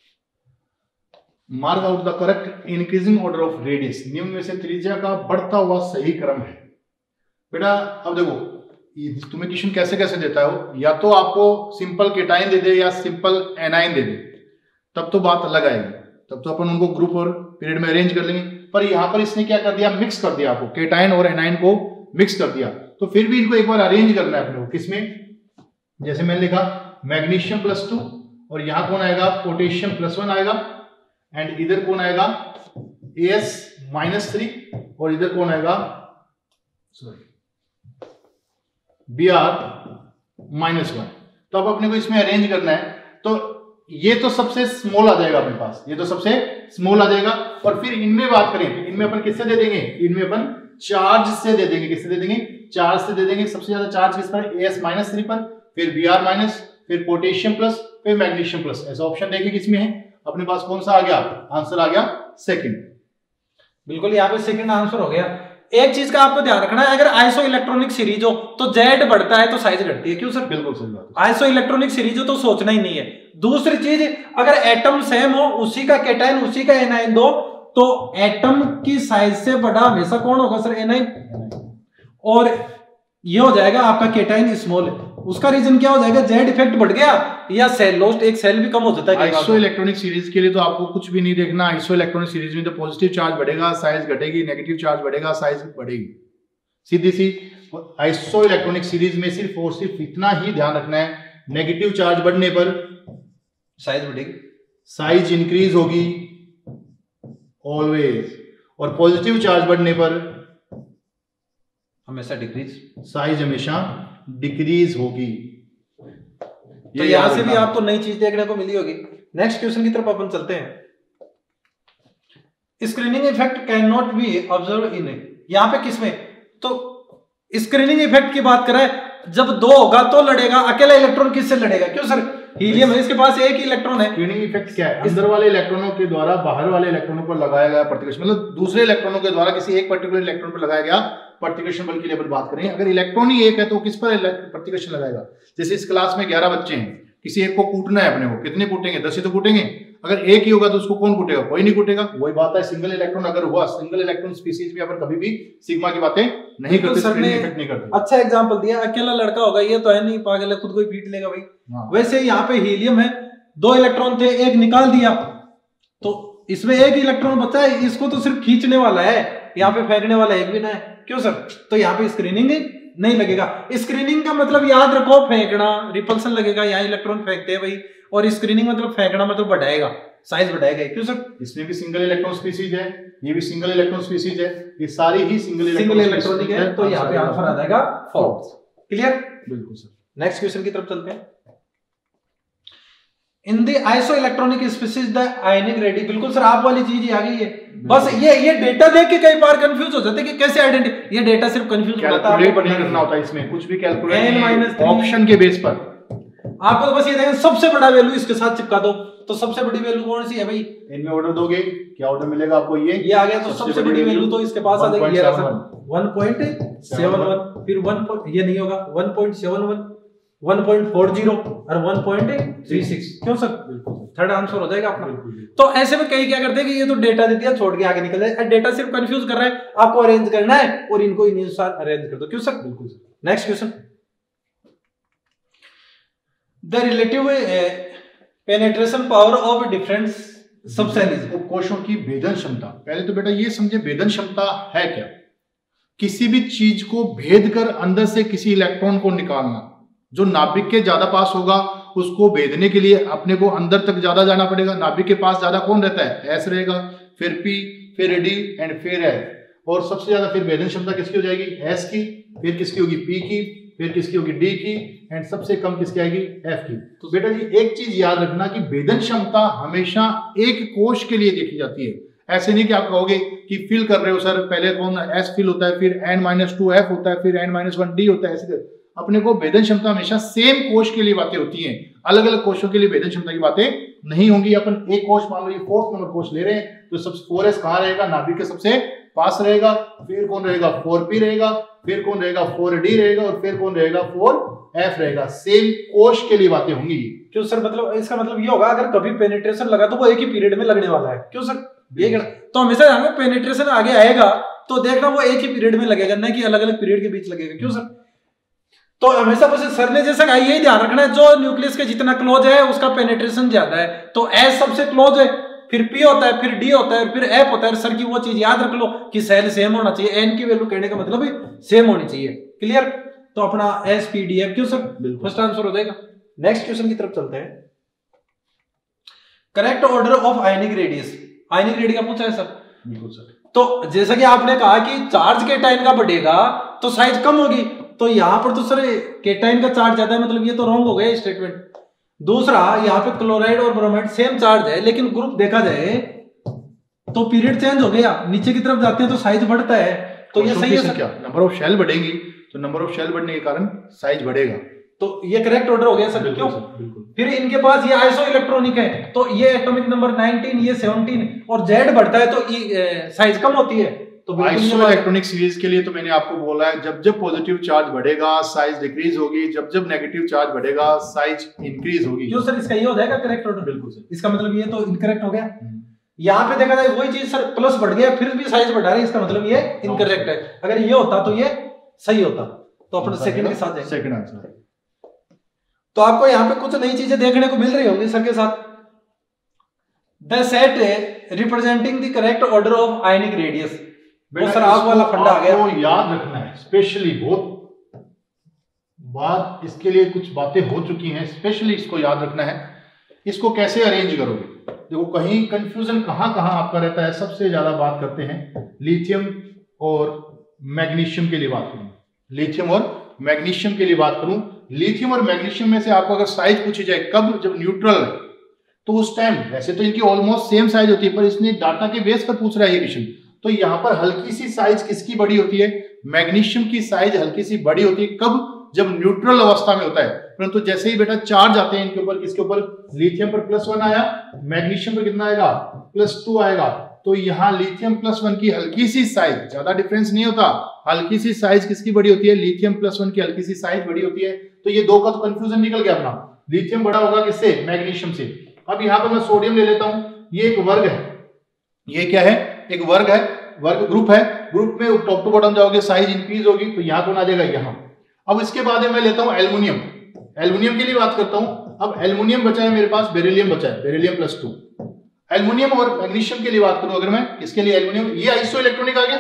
mark out the correct increasing order of radius. निम्न में से त्रिज्या का बढ़ता हुआ सही क्रम है। बेटा अब देखो तुम्हें क्वेश्चन कैसे कैसे देता हो, या तो आपको सिंपल केटाइन दे दे या सिंपल एनाइन दे दे, तब तो बात अलग आएगी, तब तो अपन उनको ग्रुप और पीरियड में अरेंज कर लेंगे। पर यहां पर इसने क्या कर दिया, मिक्स कर दिया, आपको केटाइन और एनाइन को मिक्स कर दिया। तो फिर भी इनको एक बार अरेंज करना है अपने को, किसमें? जैसे मैंने लिखा मैग्नीशियम +2 और यहां कौन आएगा, पोटेशियम +1 आएगा, एंड इधर कौन आएगा, As-3, और इधर कौन आएगा, सॉरी Br-1। तो अब अपने को इसमें अरेंज करना है। तो ये तो सबसे स्मॉल आ जाएगा अपने पास, ये तो सबसे स्मॉल आ जाएगा। और फिर इनमें बात करें तो इनमें अपन किससे दे देंगे, इनमें अपन चार्ज से दे देंगे। किससे दे देंगे? चार्ज से दे देंगे। सबसे ज्यादा चार्ज किस पर? As-3 पर, फिर Br-, फिर पोटेशियम +, फिर मैग्नीशियम +। ऐसा ऑप्शन देखिए किसमें है अपने पास, कौन सा आ गया आंसर, आ गया सेकंड। बिल्कुल यहाँ पे सेकंड आंसर हो गया। एक चीज का आपको ध्यान रखना है, अगर आइसो इलेक्ट्रॉनिक सीरीज हो तो जेड बढ़ता है तो साइज घटती है। क्यों सर? बिल्कुल सही बात है। आइसो इलेक्ट्रॉनिक सीरीज हो तो सोचना ही नहीं है। दूसरी चीज, अगर एटम सेम हो, उसी का केटाइन उसी का एनाइन दो, तो एटम की साइज से बड़ा हमेशा कौन होगा सर? एनाइन। और ये हो जाएगा आपका केटाइन स्मॉल, उसका रीजन क्या हो जाएगा, जेड इफेक्ट बढ़ गया या सेल लॉस्ट, एक सेल भी कम हो जाता है। आइसो इलेक्ट्रॉनिक सीरीज के लिए तो आपको कुछ भी नहीं देखना। आइसो इलेक्ट्रॉनिक सीरीज में तो पॉजिटिव चार्ज बढ़ेगा, साइज घटेगी, नेगेटिव चार्ज बढ़ेगा, साइज बढ़ेगी, सीधी सी। आइसो इलेक्ट्रॉनिक सीरीज में सिर्फ और सिर्फ इतना ही ध्यान रखना है, नेगेटिव चार्ज बढ़ने पर साइज बढ़ेगी, साइज इंक्रीज होगी ऑलवेज, और पॉजिटिव चार्ज बढ़ने पर हमेशा डिक्रीज, साइज हमेशा डिक्रीज होगी। तो यहां से भी आपको नई चीज देखने को मिली होगी। नेक्स्ट क्वेश्चन की तरफ अपन चलते हैं। Screening effect can not be observe in, यहां पे किसमें, तो स्क्रीनिंग इफेक्ट की बात करें, जब दो होगा तो लड़ेगा, अकेला इलेक्ट्रॉन किससे लड़ेगा? क्यों सर? हीलियम है, इसके पास एक ही इलेक्ट्रॉन है। स्क्रीनिंग इफेक्ट क्या है? अंदर वाले इलेक्ट्रॉनों के द्वारा बाहर वाले इलेक्ट्रॉनों पर लगाया गया प्रतिकर्षण, मतलब दूसरे इलेक्ट्रॉनों के द्वारा किसी एक पर्टिकुलर इलेक्ट्रॉन पर लगाया गया प्रतिकर्षण बल की लेवल बात करें। अगर इलेक्ट्रॉन ही एक है तो किस पर प्रतिकर्षण लगाएगा? जैसे इस क्लास में 11 बच्चे हैं, किसी एक को कूटना है अपने को, कितने कूटेंगे? 10 ही तो कूटेंगे। अगर एक ही होगा तो उसको कौन कूटेगा? कोई नहीं कूटेगा। वही बात है, सिंगल इलेक्ट्रॉन अगर हुआ, सिंगल इलेक्ट्रॉन स्पीसीज में अपन कभी भी सिग्मा की बातें नहीं करते, स्क्रीनिंग इफेक्ट नहीं करते। अच्छा एग्जांपल दिया, अकेला लड़का होगा, ये तो है नहीं, पागल है, खुद को ही पीट लेगा भाई। वैसे यहाँ पे हीलियम है, 2 इलेक्ट्रॉन थे, एक निकाल दिया तो इसमें एक इलेक्ट्रॉन बचा है, इसको तो सिर्फ खींचने वाला है, यहाँ पे फेंकने वाला एक भी ना है। क्यों सर? तो यहाँ पे स्क्रीनिंग नहीं लगेगा। स्क्रीनिंग का मतलब याद रखो फेंकना, रिपल्सन लगेगा, यहाँ इलेक्ट्रॉन फेंकते हैं भाई, और स्क्रीनिंग मतलब फेंकना, मतलब बढ़ाएगा, साइज बढ़ाएगा। क्यों सर? इसमें भी सिंगल इलेक्ट्रॉन स्पीसीज है, ये भी सिंगल इलेक्ट्रॉन स्पीसीज है, ये सारी ही सिंगल इलेक्ट्रॉनिक है, तो यहाँ पे आंसर आ जाएगा फॉल्स। क्लियर? बिल्कुल सर। नेक्स्ट क्वेश्चन की तरफ चलते हैं। In the isoelectronic species the ionic radii, बिल्कुल सर आप वाली चीज ही आ गई है। बस ये डेटा देख के कई बार कंफ्यूज हो जाते हैं कि कैसे आइडेंटिटी, ये डेटा सिर्फ कंफ्यूज करता है, कैलकुलेट नहीं करना होता इसमें, कुछ भी कैलकुलेट ऑप्शन के बेस पर आपको तो बस ये देखना सबसे बड़ा वैल्यू इसके साथ चिपका दो, तो सबसे बड़ी वैल्यू कौन सी है भाई? इनमें ऑर्डर दोगे, क्या ऑर्डर मिलेगा आपको? ये आ गया, तो सबसे बड़ी वैल्यू तो इसके पास आ जाएगी, ये 1.71, फिर 1 ये नहीं होगा, 1.71, 1.40 और 1.36। क्यों सर? थर्ड आंसर हो जाएगा अपना। तो ऐसे में कई क्या करते हैं कि ये तो डेटा दे दिया, छोड़ के आगे निकल जाए, डेटा सिर्फ कंफ्यूज कर रहा है, आपको अरेंज करना है और इनको इन अनुसार अरेंज कर दो। क्यों सर? बिल्कुल। Next question, the relative penetration power of different subshells, कोशों की भेदन क्षमता। पहले तो बेटा ये समझे भेदन क्षमता है क्या। किसी भी चीज को भेद कर अंदर से किसी इलेक्ट्रॉन को निकालना। जो नाभिक के ज्यादा पास होगा उसको भेदने के लिए अपने को अंदर तक ज्यादा जाना पड़ेगा। नाभिक के पास ज्यादा कौन रहता है, एस रहेगा, फिर पी, फिर डी एंड फिर एफ। और सबसे ज्यादा फिर भेदन क्षमता किसकी हो जाएगी, एस की, फिर किसकी होगी, पी की, फिर किसकी होगी, डी की, एंड सबसे कम किसकी आएगी, एफ की। तो बेटा जी एक चीज याद रखना कि भेदन क्षमता हमेशा एक कोश के लिए देखी जाती है। ऐसे नहीं कि आप कहोगे कि फिल कर रहे हो सर, पहले कौन एस फिल होता है, फिर n-2 f होता है, फिर n-1 d होता है। ऐसे अपने को भेदन क्षमता हमेशा सेम कोश के लिए बातें होती हैं, अलग अलग कोशों के लिए भेदन क्षमता की बातें नहीं होंगी। अपन एक कोश मान लो ये 4th नंबर कोश ले रहे हैं, तो सबसे 4s कहाँ रहेगा, नाभिक के सबसे पास रहेगा, फिर कौन रहेगा, 4p रहेगा, फिर कौन रहेगा, 4d रहेगा, और फिर कौन रहेगा, 4f रहेगा। सेम कोश के लिए बातें होंगी। क्यों सर, मतलब इसका मतलब ये होगा अगर कभी पेनिट्रेशन लगा तो वो एक ही पीरियड में लगने वाला है। क्यों सर, ये तो हमेशा हमें पेनिट्रेशन आगे आएगा तो देखना वो एक ही पीरियड में लगेगा, ना कि अलग अलग पीरियड के बीच लगेगा। क्यों सर, तो हमेशा बस सर ने जैसा कहा यही ध्यान रखना है, जो न्यूक्लियस के जितना क्लोज है उसका पेनिट्रेशन ज्यादा है। तो एस सबसे क्लोज है, फिर पी होता है, फिर डी होता है, फिर एफ होता है। सर की वो चीज याद रख लो कि सेल सेम होना चाहिए, एन की वैल्यू कहने का मतलब है सेम होनी चाहिए। क्लियर, तो अपना एस पी डी एफ। क्यों सर, फर्स्ट आंसर हो जाएगा। नेक्स्ट क्वेश्चन की तरफ चलते हैं। Correct order of ionic radius, ionic radius का पूछा है सर। बिल्कुल सर। तो जैसा कि आपने कहा कि चार्ज केटाइन का बढ़ेगा तो साइज कम होगी, तो यहां पर तो सर केटाइन का चार्ज ज्यादा है, मतलब ये तो रॉन्ग हो गया स्टेटमेंट। दूसरा, यहाँ पे क्लोराइड और ब्रोमाइड सेम चार्ज है, लेकिन ग्रुप देखा जाए तो पीरियड चेंज हो गया, नीचे की तरफ जाते हैं तो साइज बढ़ता है। तो ये सही है, क्या नंबर ऑफ शेल बढ़ेगी तो नंबर ऑफ शेल बढ़ने के कारण साइज बढ़ेगा, तो ये करेक्ट ऑर्डर हो गया सर। क्यों, फिर इनके पास ये आइसो इलेक्ट्रॉनिक है, तो ये एटॉमिक नंबर 19, ये 17, और जेड बढ़ता है तो साइज कम होती है। तो आइसो इलेक्ट्रॉनिक सीरीज के लिए तो मैंने आपको बोला है, जब जब पॉजिटिव चार्ज बढ़ेगा साइज डिक्रीज होगी, जब जब नेगेटिव चार्ज बढ़ेगा साइज इंक्रीज होगी। क्यों सर, इसका ये हो जाएगा करेक्ट ऑर्डर। बिल्कुल सर, इसका मतलब ये तो इनकरेक्ट हो गया। यहाँ पे देखा जाए वही चीज सर, प्लस बढ़ गया फिर भी साइज बढ़ा रहे हैं, इसका मतलब ये इनकरेक्ट है। अगर ये होता तो ये सही होता। तो अपने सेकंड के साथ सेकंड आंसर। तो आपको यहाँ पे कुछ नई चीजें देखने को मिल रही होंगी सर के साथ। The set representing the correct order of ionic radius, वो सर आप वाला फंडा आ गया। आपको याद रखना है, स्पेशली बहुत बात इसके लिए कुछ बातें हो चुकी हैं, स्पेशली इसको याद रखना है। इसको कैसे अरेंज करोगे, देखो कहीं कंफ्यूजन कहां कहां आपका रहता है। सबसे ज्यादा बात करते हैं लिथियम और मैग्नीशियम के लिए बात करूं, लिथियम और मैग्नीशियम के लिए बात करूं। लिथियम और मैग्नीशियम में से आपको अगर साइज पूछी जाए कब, जब न्यूट्रल है, तो उस टाइम वैसे तो इनकी ऑलमोस्ट सेम साइज होती है, पर इसने डाटा के बेस पर पूछ रहा है ये क्वेश्चन। तो यहां पर हल्की सी साइज किसकी बड़ी होती है, मैग्नीशियम की साइज हल्की सी बड़ी होती है। कब, जब न्यूट्रल अवस्था में होता है। परंतु जैसे ही बेटा चार्ज आते हैं इनके ऊपर, किसके ऊपर, लिथियम पर +1 आया, मैग्नीशियम पर कितना आएगा, +2 आएगा। तो यहाँ लिथियम +1 की हल्की सी साइज, ज्यादा डिफरेंस नहीं होता, हल्की सी साइज किसकी बड़ी होती है, लिथियम +1 की हल्की सी साइज बड़ी होती है। तो ये दो का तो कंफ्यूजन निकल गया अपना, लिथियम बड़ा होगा किससे, मैग्नीशियम से। अब यहाँ पर मैं सोडियम ले लेता हूं, ये एक वर्ग है, ये क्या है, एक वर्ग है, वर्ग ग्रुप है। ग्रुप में टॉप टू बॉटम जाओगे साइज इंक्रीज होगी, तो यहाँ कौन आ जाएगा, यहाँ। अब इसके बाद मैं लेता हूं एल्युमिनियम, एल्युमिनियम के लिए बात करता हूं। अब एल्युमिनियम बचा है मेरे पास, बेरिलियम बचा है, बेरिलियम +2। एल्युमिनियम और मैग्नीशियम के लिए बात करूं अगर मैं, इसके लिए एल्युमिनियम, ये आइसो इलेक्ट्रॉनिक आ गया।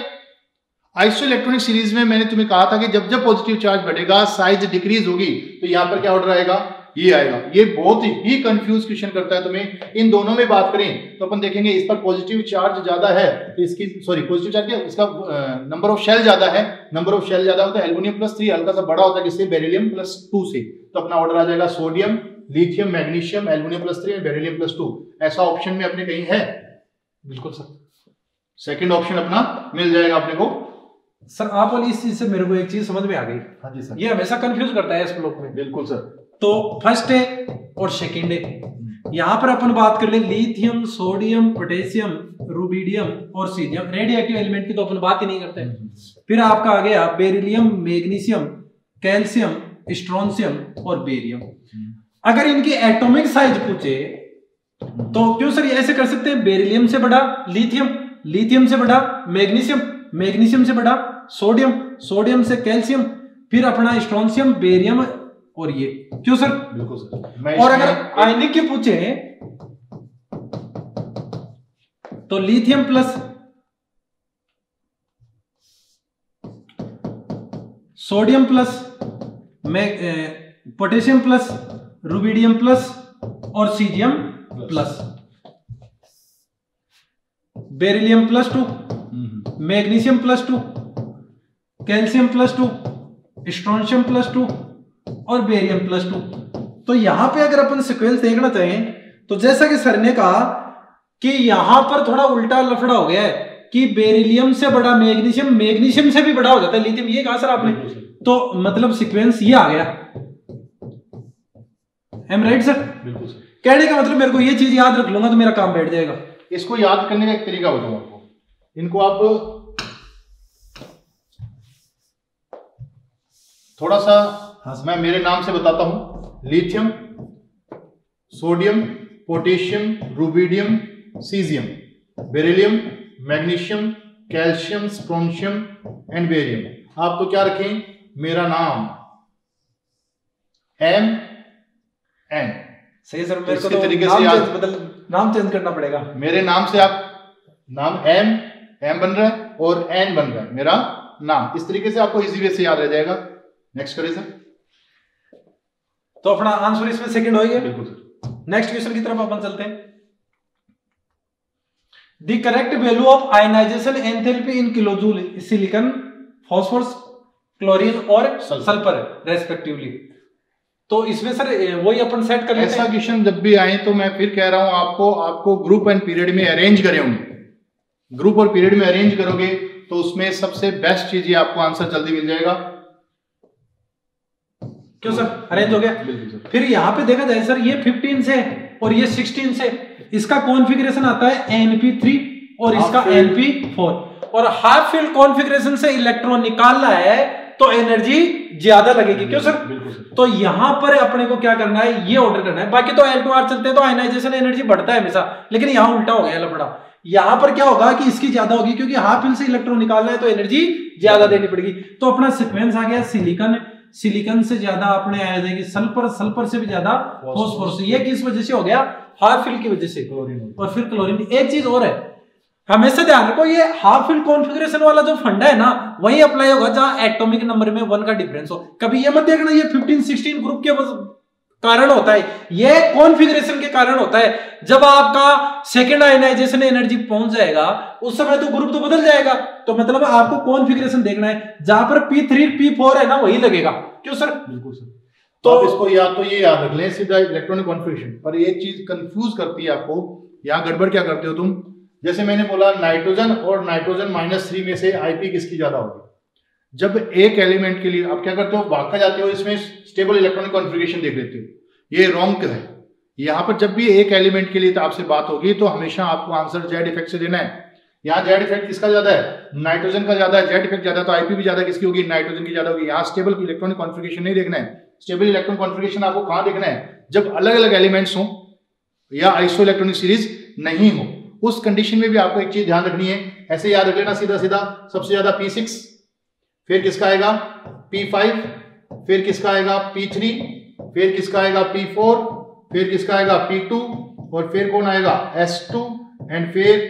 आइसो इलेक्ट्रॉनिक सीरीज में मैंने तुम्हें कहा था कि जब जब पॉजिटिव चार्ज बढ़ेगा साइज डिक्रीज होगी, तो यहां पर क्या ऑर्डर आएगा, ये आएगा। ये बहुत ही कंफ्यूज क्वेश्चन करता है तुम्हें। इन दोनों में बात करें तो अपन देखेंगे इस पर पॉजिटिव चार्ज ज्यादा है, इसकी सॉरी पॉजिटिव चार्ज क्या, इसका नंबर ऑफ शेल ज्यादा है, नंबर ऑफ शेल ज्यादा होता है। एल्युमिनियम +3 हल्का सा बड़ा होता है किससे, बेरिलियम +2 से। तो अपना ऑर्डर आ जाएगा सोडियम, लिथियम, मैग्नीशियम, एल्युमिनियम +3 और बेरिलियम +2। ऐसा ऑप्शन में अपने कहीं है, बिल्कुल सर, सेकंड ऑप्शन अपना मिल जाएगा अपने को। सर आप वाली इस चीज से मेरे को एक चीज समझ में आ गई। हाँ जी सर, ये हमेशा कंफ्यूज करता है इस ब्लॉक में। बिल्कुल सर। तो फर्स्ट है और सेकंड है, यहां पर अपन बात कर ले लिथियम, सोडियम, पोटेशियम, रुबिडियम और सीजियम, रेडियो एक्टिव एलिमेंट की तो अपन बात ही नहीं करते। फिर आपका आ गया बेरिलियम, मैग्नीशियम, कैल्शियम, स्ट्रोंशियम और बेरियम। अगर इनकी एटॉमिक साइज पूछे तो क्यों सर ये ऐसे कर सकते हैं, बेरिलियम से बड़ा लिथियम, लिथियम से बड़ा मैग्नीशियम, मैग्नीशियम से बड़ा सोडियम, सोडियम से कैल्शियम, फिर अपना स्ट्रोंशियम, बेरियम और ये, क्यों सर? बिल्कुल सर। और अगर आयनिक के पूछे तो lithium plus sodium plus potassium plus rubidium plus और caesium plus, beryllium +2, magnesium +2, calcium +2, strontium +2 और बेरियम +2। तो यहां पे अगर अपन सीक्वेंस देखना चाहें तो जैसा कि सर ने कहा कि यहां पर थोड़ा उल्टा लफड़ा हो गया है कि बेरिलियम से बड़ा मैग्नीशियम, मैग्नीशियम से भी बड़ा हो जाता है लिथियम, ये कहा सर आपने? तो मतलब सीक्वेंस ये आ गया। Am right sir? बिल्कुल सर। कहने का मतलब मेरे को ये चीज याद रख लूंगा तो मेरा काम बैठ जाएगा। इसको याद करने का एक तरीका बताऊं आपको, इनको आप थोड़ा सा मैं मेरे नाम से बताता हूं। Lithium, sodium, potassium, rubidium, caesium, beryllium, magnesium, calcium, strontium and barium. आप तो क्या रखें, मेरा नाम एम एन। सही सर, मेरे को इसके तो तरीके से नाम चेंज करना पड़ेगा। मेरे नाम से आप नाम एम बन रहा है और एन बन रहा है, मेरा नाम। इस तरीके से आपको इजी वे से याद रह जाएगा। नेक्स्ट करें सर। तो अपना आंसर इसमें सेकंड हो गया। बिल्कुल सर। नेक्स्ट क्वेश्चन की तरफ अपन चलते हैं। The correct value of ionisation enthalpy in kilojoule silicon, phosphorus, chlorine और सल्फर रेस्पेक्टिवली। तो इसमें सर वही अपन सेट कर लेते हैं। ऐसा क्वेश्चन जब भी आए तो मैं फिर कह रहा हूं आपको ग्रुप एंड पीरियड में अरेंज करे होंगे। ग्रुप और पीरियड में अरेंज करोगे तो उसमें सबसे बेस्ट चीज ये आपको आंसर जल्दी मिल जाएगा। क्यों सर, अरेंज हो गया? फिर यहाँ पे देखा जाए सर, ये 15 से और ये 16 से, इसका कॉन्फ़िगरेशन आता है Np3 और इसका Np4। और हाफ फील्ड कॉन्फ़िगरेशन से इलेक्ट्रॉन निकालना है तो एनर्जी ज्यादा लगेगी। क्यों सर? तो यहां पर अपने को क्या करना है, ये ऑर्डर करना है। बाकी तो L2R चलते हैं तो आयनाइजेशन एनर्जी बढ़ता है हमेशा, लेकिन यहां उल्टा हो गया लफड़ा। यहां पर क्या होगा कि इसकी ज्यादा होगी, क्योंकि हाफ फील्ड से इलेक्ट्रॉन निकालना है तो एनर्जी ज्यादा देनी पड़ेगी। तो अपना सीक्वेंस आ गया सिलिकॉन, सिलिकॉन से ज्यादा अपने आ जाएगी सल्फर, सल्फर से भी ज्यादा फास्फोरस। ये किस वजह से हो गया? हाफ फील्ड की वजह से। और फिर क्लोरीन। एक चीज और है, हमेशा ध्यान रखो, ये हाफ फील्ड कॉन्फ़िगरेशन वाला जो फंडा है ना, वही अप्लाई होगा जहां एटॉमिक नंबर में 1 का डिफरेंस हो। कभी ये मत देखना ये 15-16 ग्रुप के कारण होता है, ये कॉन्फ़िगरेशन के कारण होता है। जब आपका सेकेंड आयनाइजेशन एनर्जी पहुंच जाएगा उस समय तो ग्रुप तो बदल जाएगा। तो मतलब आपको कॉन्फ़िगरेशन देखना है, जहां पर P3 P4 है ना वही लगेगा। क्यों सर? बिल्कुल सर। तो इसको ये याद रख लें सीधा इलेक्ट्रॉनिक कॉन्फ़िगरेशन। पर एक चीज कंफ्यूज करती है आपको, यहाँ गड़बड़ क्या करते हो तुम। जैसे मैंने बोला नाइट्रोजन और नाइट्रोजन -3 में से आईपी किसकी ज्यादा होगी। जब एक एलिमेंट के लिए आप क्या करते हो, भाग जाते हो, इसमें स्टेबल इलेक्ट्रॉनिक कॉन्फ़िगरेशन देख लेते हो, ये रॉन्ग है। यहाँ पर जब भी एक एलिमेंट के लिए तो आपसे बात होगी तो हमेशा आपको आंसर जेड इफेक्ट से देना है। यहाँ जेड इफेक्ट किसका ज्यादा है, नाइट्रोजन का ज्यादा है, जेड इफेक्ट ज्यादा है, तो आईपी भी ज्यादा किसकी होगी, नाइट्रोजन की ज्यादा होगी। यहाँ स्टेबल इलेक्ट्रॉनिक कॉन्फ़िगरेशन नहीं देखना है। स्टेबल इलेक्ट्रॉनिक कॉन्फ़िगरेशन आपको कहाँ देखना है, जब अलग अलग एलिमेंट्स हो या आइसो इलेक्ट्रॉनिक सीरीज नहीं हो, उस कंडीशन में भी आपको एक चीज ध्यान रखनी है। ऐसे याद रख लेना सीधा सीधा, सबसे ज्यादा P6, फिर किसका आएगा P5, फिर किसका आएगा P3, फिर किसका आएगा P4, फिर किसका आएगा P2 और फिर कौन आएगा S2 एंड फिर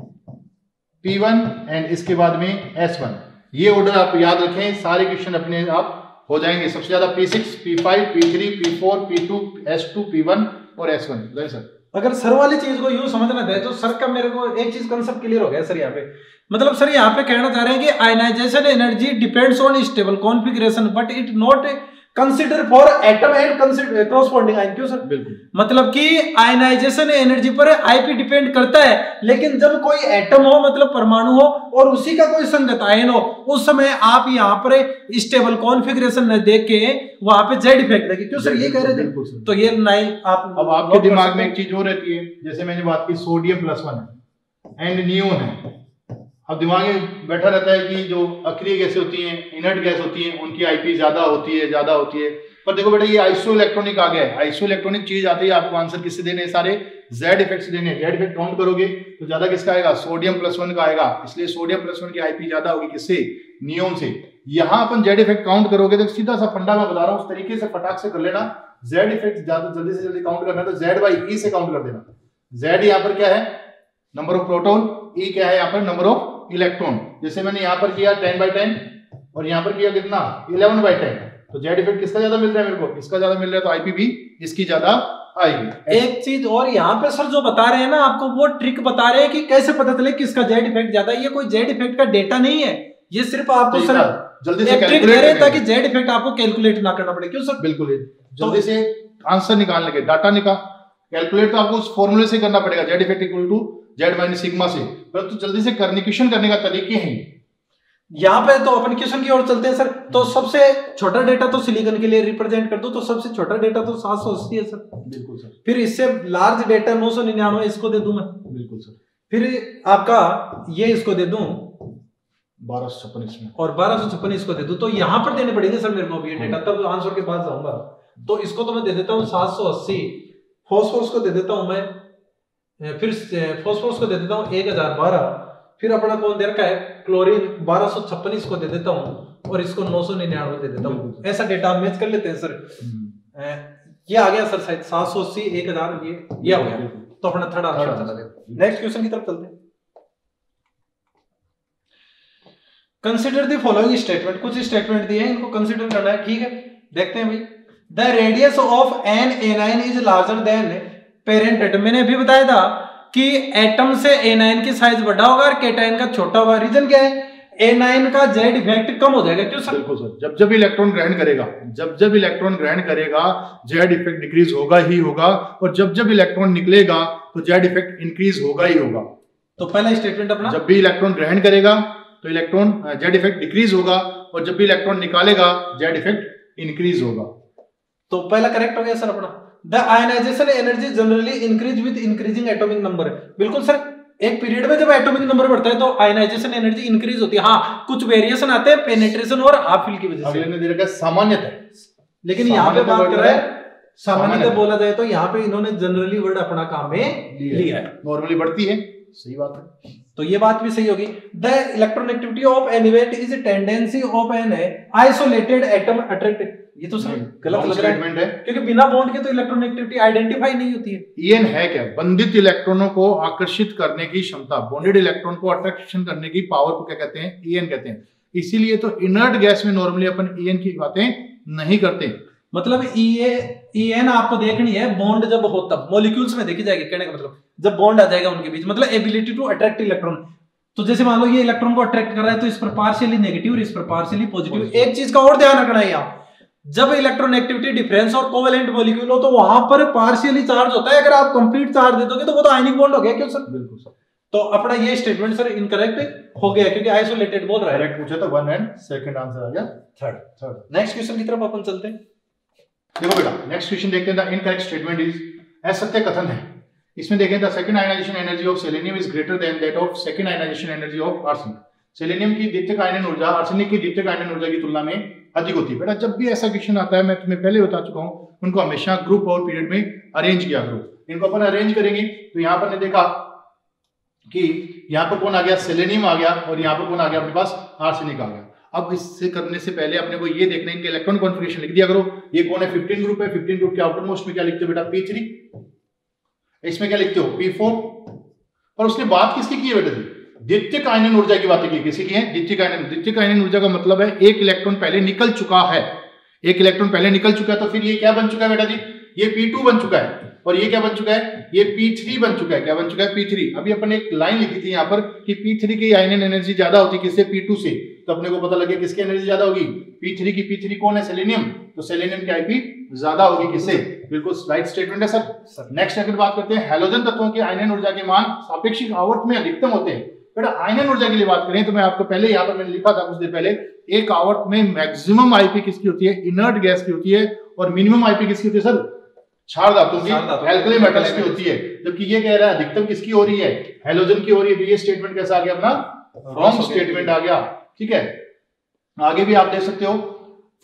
P1 एंड इसके बाद में S1। ये ऑर्डर आप याद रखें, सारे क्वेश्चन अपने आप हो जाएंगे। सबसे ज्यादा P6, P5, P3, P4, P2, S2, P1 और S1। जय सर। अगर सर वाली चीज को यूं समझना है तो सर का मेरे को एक चीज कंसेप्ट क्लियर हो गया सर। यहाँ पे मतलब सर यहाँ पे कहना चाह रहे हैं कि ionisation energy depends on stable configuration but it not consider for atom and corresponding ion. क्यों सर? बिल्कुल। मतलब कि आयनाइजेशन एनर्जी पर आईपी डिपेंड करता है, लेकिन जब कोई एटम हो मतलब परमाणु हो और उसी का कोई संगत आयन हो, उस समय आप यहाँ पर स्टेबल कॉन्फ़िगरेशन न देख के वहां पे जेड इफेक्ट देखें। क्यों सर ये कह रहे थे? तो ये नहीं आप अब आपके दिमाग में एक चीज और रहती है, जैसे मैंने बात की सोडियम +1 है एंड नियोन है। अब दिमाग में बैठा रहता है कि जो अक्रिय गैसें होती हैं, इनर्ट गैस होती हैं, उनकी आईपी ज्यादा होती है। पर देखो बेटा ये आइसो इलेक्ट्रॉनिक आ गया है, आइसो इलेक्ट्रॉनिक चीज आती है, आपको आंसर किससे देने हैं, सारे जेड इफेक्ट्स देने हैं। जेड इफेक्ट काउंट करोगे तो ज्यादा किसका आएगा, सोडियम +1 का आएगा, इसलिए सोडियम +1 की आईपी ज्यादा होगी किससे, नियोन से। यहां अपन जेड इफेक्ट काउंट करोगे तो सीधा सा फंडा मैं बता रहा हूं, उस तरीके से फटाक से कर लेना। जेड इफेक्ट ज्यादा जल्दी से जल्दी काउंट करना है तो जेड बाई ई से काउंट कर देना। जेड यहाँ पर क्या है, नंबर ऑफ प्रोटॉन, ई क्या है यहाँ पर, नंबर ऑफ इलेक्ट्रॉन। जैसे मैंने यहाँ पर किया 10/10 और यहाँ पर किया कितना 11/10, तो जेड इफेक्ट किसका ज्यादा मिल रहा है मेरे को, इसका ज्यादा मिल रहा है, तो आईपी भी इसकी ज्यादा आएगी। एक चीज और यहाँ पे सर जो बता रहे हैं ना आपको, वो ट्रिक बता रहे हैं कि कैसे पता चले किसका जेड इफेक्ट ज्यादा है। ये कोई जेड इफेक्ट का डेटा नहीं है, ये सिर्फ आपको सर जल्दी से ट्रिक दे रहे हैं ताकि जेड इफेक्ट आपको कैलकुलेट ना करना पड़े। क्यों सर? बिल्कुल, जल्दी से आंसर निकालने के डाटा निकाल कैलकुलेट तो आपको उस फॉर्मूले से करना पड़ेगा, Z effect equal to Z minus sigma से, परंतु जल्दी से क्वेश्चन करने का तरीके हैं। यहाँ पे तो अपन क्वेश्चन की ओर चलते हैं सर। तो सबसे छोटा डेटा तो सिलिकॉन के लिए रिप्रेजेंट कर दो, तो सबसे छोटा डेटा तो 780 है सर। बिल्कुल सर। फिर इससे लार्ज डेटा 999 इसको दे दूं मैं। बिल्कुल सर। फिर आपका ये इसको दे दूं 1256 इसमें, और 1256 इसको दे दूं, तो यहाँ पर देने पड़ेंगे सर मेरे को ये डेटा, तब आंसर के पास जाऊंगा। तो इसको तो मैं दे देता हूँ 780, फॉस्फोरस को दे देता हूँ मैं, फिर फॉस्फोरस को दे देता हूँ 1012, फिर अपना कौन दे रखा है क्लोरीन 1256 इसको दे देता हूँ, और इसको 999 दे देता हूँ। ऐसा डेटा हम मैच कर लेते हैं सर। ये आ गया सर शायद 780, 1000, ये आ गया, तो अपना थर्ड आंसर चला गया। नेक्स्ट क्वेश्चन की तरफ चलते हैं। कंसीडर द फॉलोइंग स्टेटमेंट, कुछ स्टेटमेंट दिए हैं, इनको कंसीडर करना है, ठीक है। देखते हैं भाई, the radius of an anion is larger than parent atom. मैंने अभी बताया था कि एटम से एनाइन की साइज बड़ा होगा और केटाइन का छोटा होगा। रीजन क्या है, एनाइन का जेड इफेक्ट कम हो जाएगा। क्यों सर? बिल्कुल सर, जब जब इलेक्ट्रॉन ग्रहण करेगा, जब इलेक्ट्रॉन ग्रहण करेगा जेड इफेक्ट डिक्रीज होगा ही होगा, और जब इलेक्ट्रॉन निकलेगा तो जेड इफेक्ट इंक्रीज होगा ही होगा। तो पहला स्टेटमेंट अपना, जब भी इलेक्ट्रॉन ग्रहण करेगा तो इलेक्ट्रॉन जेड इफेक्ट डिक्रीज होगा, और जब भी इलेक्ट्रॉन निकालेगा जेड इफेक्ट इंक्रीज होगा। तो पहला करेक्ट हो गया सर अपना। The ionisation energy generally increase with increasing atomic number. बिल्कुल सर, एक पीरियड में जब एटॉमिक नंबर बढ़ता है तो आयनाइजेशन एनर्जी इंक्रीज होती है। हाँ, कुछ वेरिएशन आते हैं पेनिट्रेशन और हाफ फिल की वजह से। अगले ने दे रखा है सामान्यतः, लेकिन यहाँ पे बात कर रहा है सामान्यतः बोला जाए तो यहाँ पे इन्होंने जनरली वर्ड अपना काम में लिया है। नॉर्मली बढ़ती है, सही बात है, तो ये बात भी सही होगी। The electronegativity of an event is tendency of an isolated atom attract. ये तो सर गलत लग रहा है, क्योंकि बिना बॉन्ड के तो इलेक्ट्रोनेगेटिविटी आइडेंटिफाई नहीं होती है। ईएन है क्या, बंधित इलेक्ट्रॉनों को आकर्षित करने की क्षमता, बॉन्डेड इलेक्ट्रॉन को अट्रैक्शन करने की पावर को क्या कहते हैं, ईएन कहते हैं। इसीलिए तो इनर्ट गैस में नॉर्मली अपन ईएन की बातें नहीं करते। मतलब ईएन आपको देखनी है बॉन्ड जब हो तब, मॉलिक्यूल्स में देखी जाएगी। कहने का मतलब जब बॉन्ड आ जाएगा उनके बीच, मतलब एबिलिटी टू अट्रैक्ट इलेक्ट्रॉन। तो जैसे मान लो ये इलेक्ट्रॉन को अट्रैक्ट कर रहा है तो इस पर पार्शियली नेगेटिव और इस पर पार्शियली पॉजिटिव। एक चीज का और ध्यान रखना है, यहाँ जब इलेक्ट्रोनेगेटिविटी डिफरेंस और कोवेलेंट मॉलिक्यूल हो तो वहां पर पार्शियली चार्ज होता है। अगर आप कंप्लीट चार्ज दे दोगे तो वो तो आयनिक बॉन्ड हो गया। क्यों सर? बिल्कुल सर। तो अपना ये स्टेटमेंट सर इनकरेक्ट हो गया, क्योंकि आइसोलेटेड बोल रहा है। करेक्ट पूछा तो 1 एंड सेकंड आंसर आ गया थर्ड। नेक्स्ट क्वेश्चन की तरफ अपन चलते हैं। देखो बेटा, नेक्स्ट क्वेश्चन देखते हैं। द इनकरेक्ट स्टेटमेंट इज, असत्य कथन है। इसमें देखें, the second ionisation energy of selenium is greater than that of second ionisation energy of arsenic. Selenium की द्वितीयक आयनन ऊर्जा आर्सेनिक की द्वितीयक आयनन ऊर्जा की तुलना में अधिक होती है। बेटा जब भी ऐसा क्वेश्चन आता है, मैं तुम्हें पहले बता चुका हूं, उनको हमेशा ग्रुप और पीरियड में अरेंज किया करो। इनको अपन अरेंज करेंगे तो यहाँ पर ने देखा कि यहाँ पर कौन आ गया, सेलेनियम आ गया, और यहाँ पर कौन आ गया अपने पास, आर्सेनिक आ गया। अब इससे करने से पहले अपने को ये देखना है, इनके इलेक्ट्रॉन कॉन्फ़िगरेशन लिख दिया करो। ये कौन है, 15 ग्रुप है। 15 ग्रुप के आउटर मोस्ट में क्या लिखते हो बेटा, P3। इसमें क्या लिखते हो, P4। और उसने बात किसकी की है बेटा, द्वितीयक आयनन ऊर्जा की बातें की। किसी की है, द्वितीयक आयनन। द्वितीयक आयनन ऊर्जा का मतलब है एक इलेक्ट्रॉन पहले निकल चुका है, एक इलेक्ट्रॉन पहले निकल चुका है। तो फिर ये क्या बन चुका है बेटा जी, ये P2 बन चुका है, और ये क्या बन चुका है, ये P3 बन चुका है। क्या बन चुका है, P3। अभी अपन एक लाइन लिखी थी यहाँ पर कि P3 की आयनन एनर्जी ज्यादा होती है किससे, P2 से। तो अपने को पता लगे किसकी एनर्जी ज्यादा होगी, P3 की। P3 कौन है, सेलेनियम। तो सेलेनियम की आईपी ज्यादा होगी किससे, बिल्कुल राइट स्टेटमेंट है सर। नेक्स्ट अगर बात करते हैं, हैलोजन तत्वों के आयनन ऊर्जा के मान सापेक्षिक आवर्त में अधिकतम होते हैं। बेटा आयनन ऊर्जा के लिए बात करें तो मैं आपको पहले यहाँ पर मैंने लिखा था कुछ देर पहले, एक आवर्त में मैक्सिमम आईपी किसकी होती है, इनर्ट गैस की होती है, और मिनिमम आईपी किसकी होती है सर, क्षार धातु की, एल्कली मेटल्स की होती है। जबकि ये कह रहा है अधिकतम किसकी हो रही है, हैलोजन की हो रही है। तो ये स्टेटमेंट कैसा आ गया अपना, रॉन्ग स्टेटमेंट आ गया। ठीक है, आगे भी आप देख सकते हो,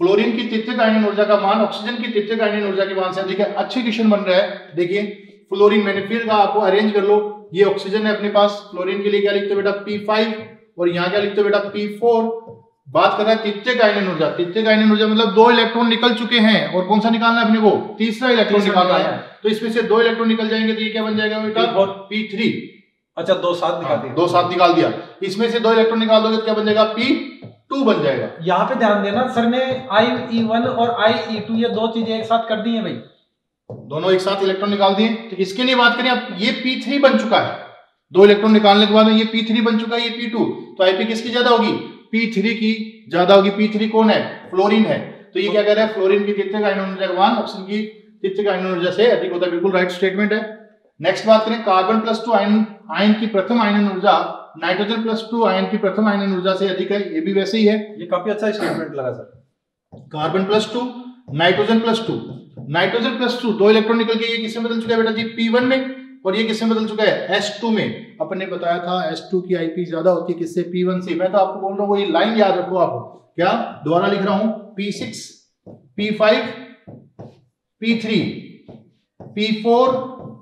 फ्लोरीन की तृतीयक आयनन ऊर्जा का मान ऑक्सीजन की तृतीयक आयनन ऊर्जा के मान से अधिक है। अच्छे क्वेश्चन बन रहा है। देखिए फ्लोरीन मैंने फिर कहा आपको अरेंज कर लो, ये ऑक्सीजन है अपने पास, फ्लोरीन के लिए क्या लिखते हो बेटा P5 और यहाँ क्या लिखते हो बेटा P4। बात कर रहा है तृतीयक आयनन ऊर्जा। तृतीयक आयनन ऊर्जा मतलब 2 इलेक्ट्रॉन निकल चुके हैं और कौन सा निकालना है अपने को, तीसरा इलेक्ट्रॉन निकालना है। तो इसमें से 2 इलेक्ट्रॉन निकल जाएंगे तो ये क्या बन जाएगा बेटा P3। अच्छा 2 7 निकाल दिया, 2 7 निकाल दिया। इसमें से 2 इलेक्ट्रॉन निकाल दोगे तो क्या बन जाएगा P2 बन जाएगा। यहाँ पे ध्यान देना सर ने IE1 और IE2 ये 2 चीजें एक साथ कर दी है भाई, दोनों एक साथ इलेक्ट्रॉन निकाल दिए। तो इसके लिए बात करें अब, ये P3 बन चुका है, 2 इलेक्ट्रॉन निकालने के बाद ये P3 बन चुका है, ये P2। तो IP किसकी ज्यादा होगी, P3 की ज्यादा होगी। P3 कौन है, फ्लोरीन है। तो ये क्या कह रहा है, फ्लोरीन की तृतीयक आयनन ऊर्जा का मान ऑक्सीजन की तृतीयक आयनन ऊर्जा से अधिक होता है। बिल्कुल राइट स्टेटमेंट है। नेक्स्ट बात करें कार्बन +2 आयन की प्रथम आयनन ऊर्जा नाइट्रोजन +2 आयन की प्रथम आयनन ऊर्जा से अधिक है। ये भी वैसे ही है, ये काफी अच्छा स्टेटमेंट लगा sir. Carbon +2 nitrogen +2, nitrogen +2 2 electron निकल के ये किसमें बदल चुका है बेटा जी P1 में, और ये किसमें बदल चुका है S2 में। अपन ने बताया था S2 की IP ज्यादा होती है किससे, P1 से। मैं तो आपको बोल रहा हूँ ये लाइन याद रखो आप, क्या दोबारा लिख रहा हूं, P6 P5 P3 P4